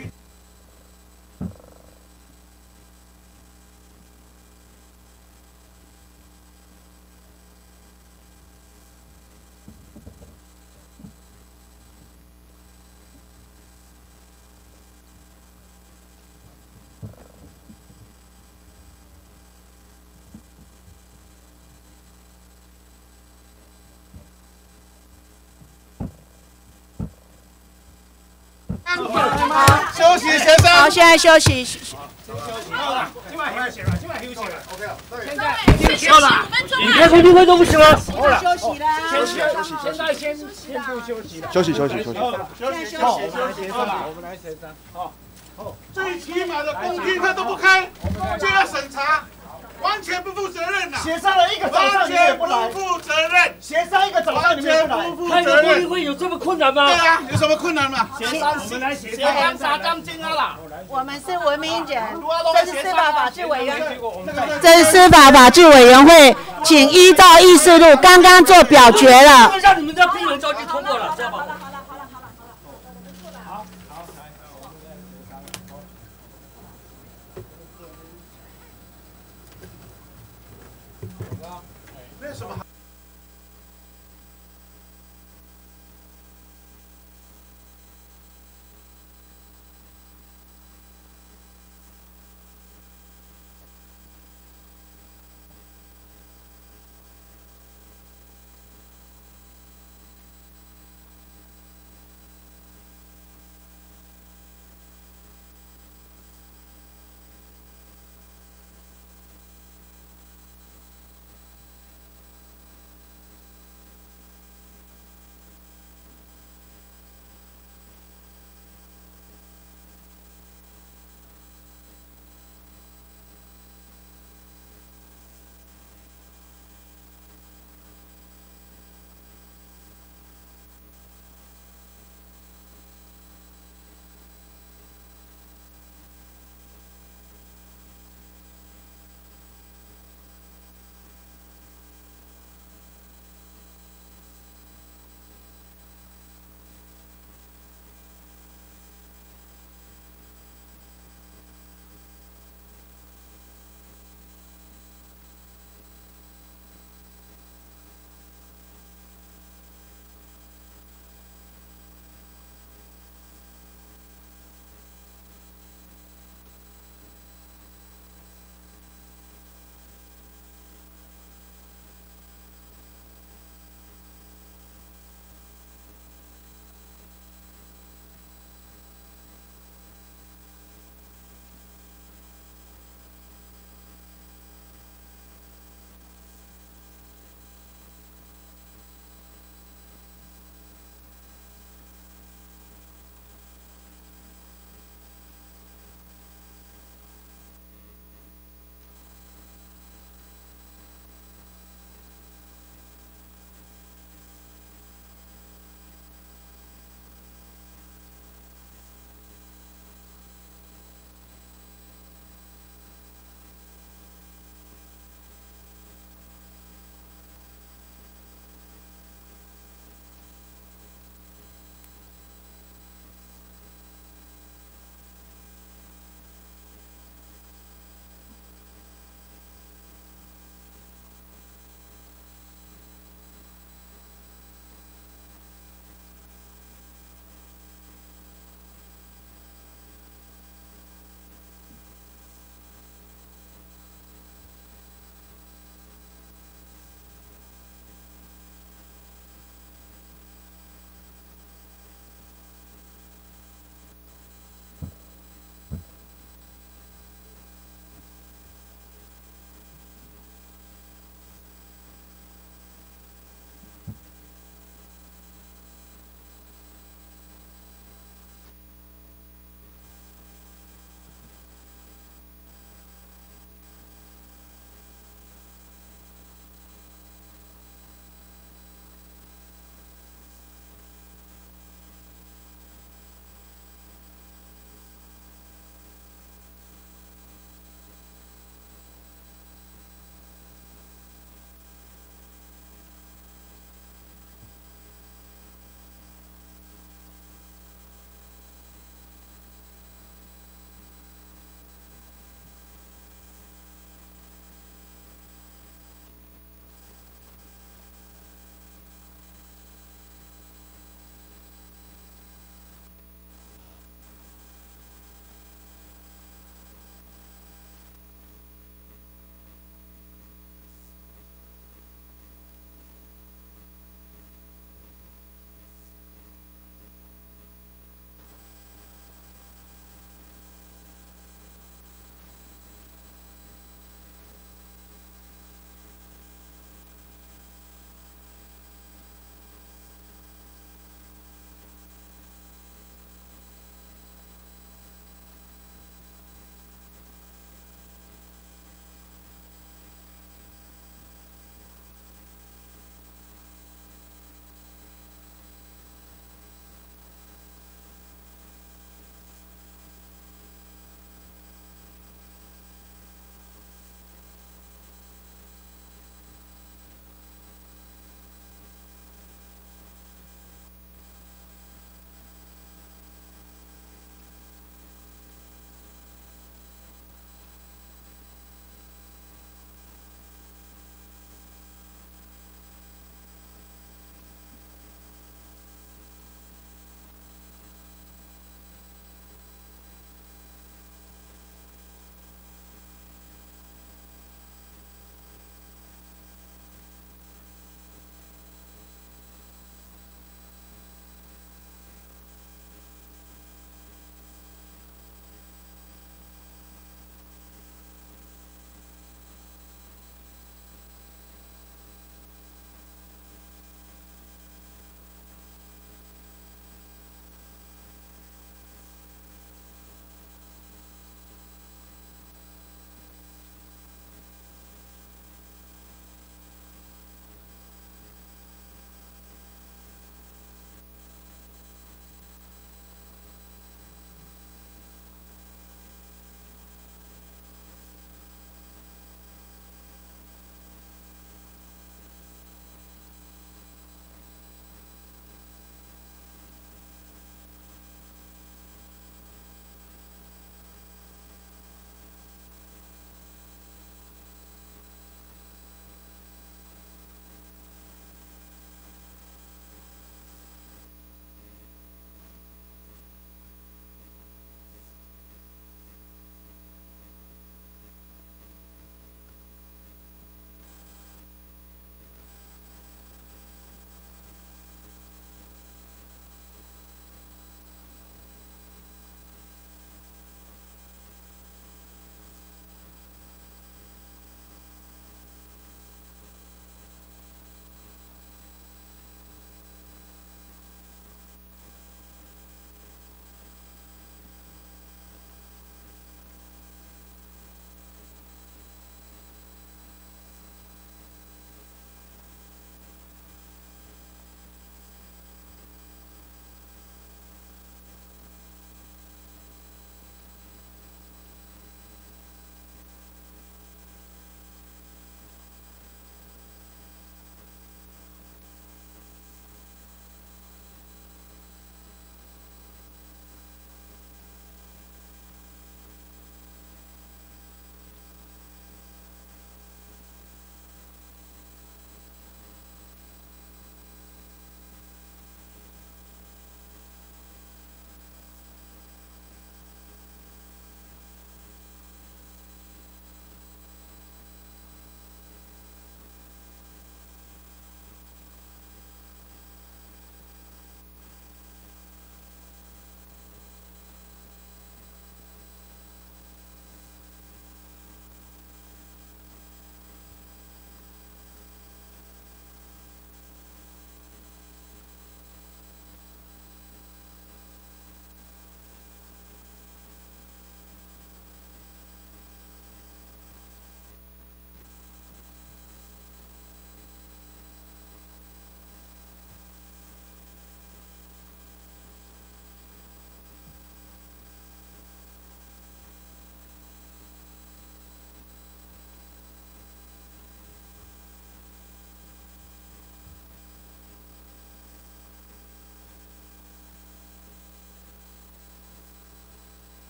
休息，先生。 好，现在休息。 你开公听会都不行吗？ 休息啦。 现在先不休息了。 休息。 我们来协商。好，最起码的公听会都不开，就要审查。完全不负责任呐！协商了一个早上你也不来，完全不负责任。协商一个早上你们也不来， 开个公听会有这么困难吗？ 对啊，有什么困难吗？协商，我们来协商。 啥钢筋啊啦？我们是文明人，这是司法法制委员会，这是司法法制委员会，请依照议事录刚刚做表决了。 让你们的病人着急通过了，知道吗？ 没有什么。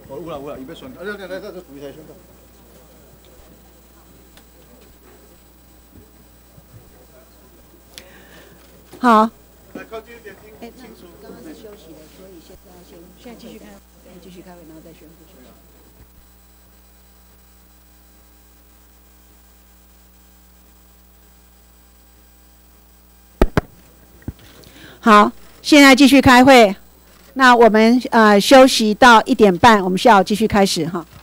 有啦，预备宣告，来，这主席台宣告。 好。 来靠近一点，听清楚。 刚刚是休息的，所以现在继续开，继续开会，然后再宣布休息。好，现在继续开会。那我们休息到1点半，我们下午继续开始哈。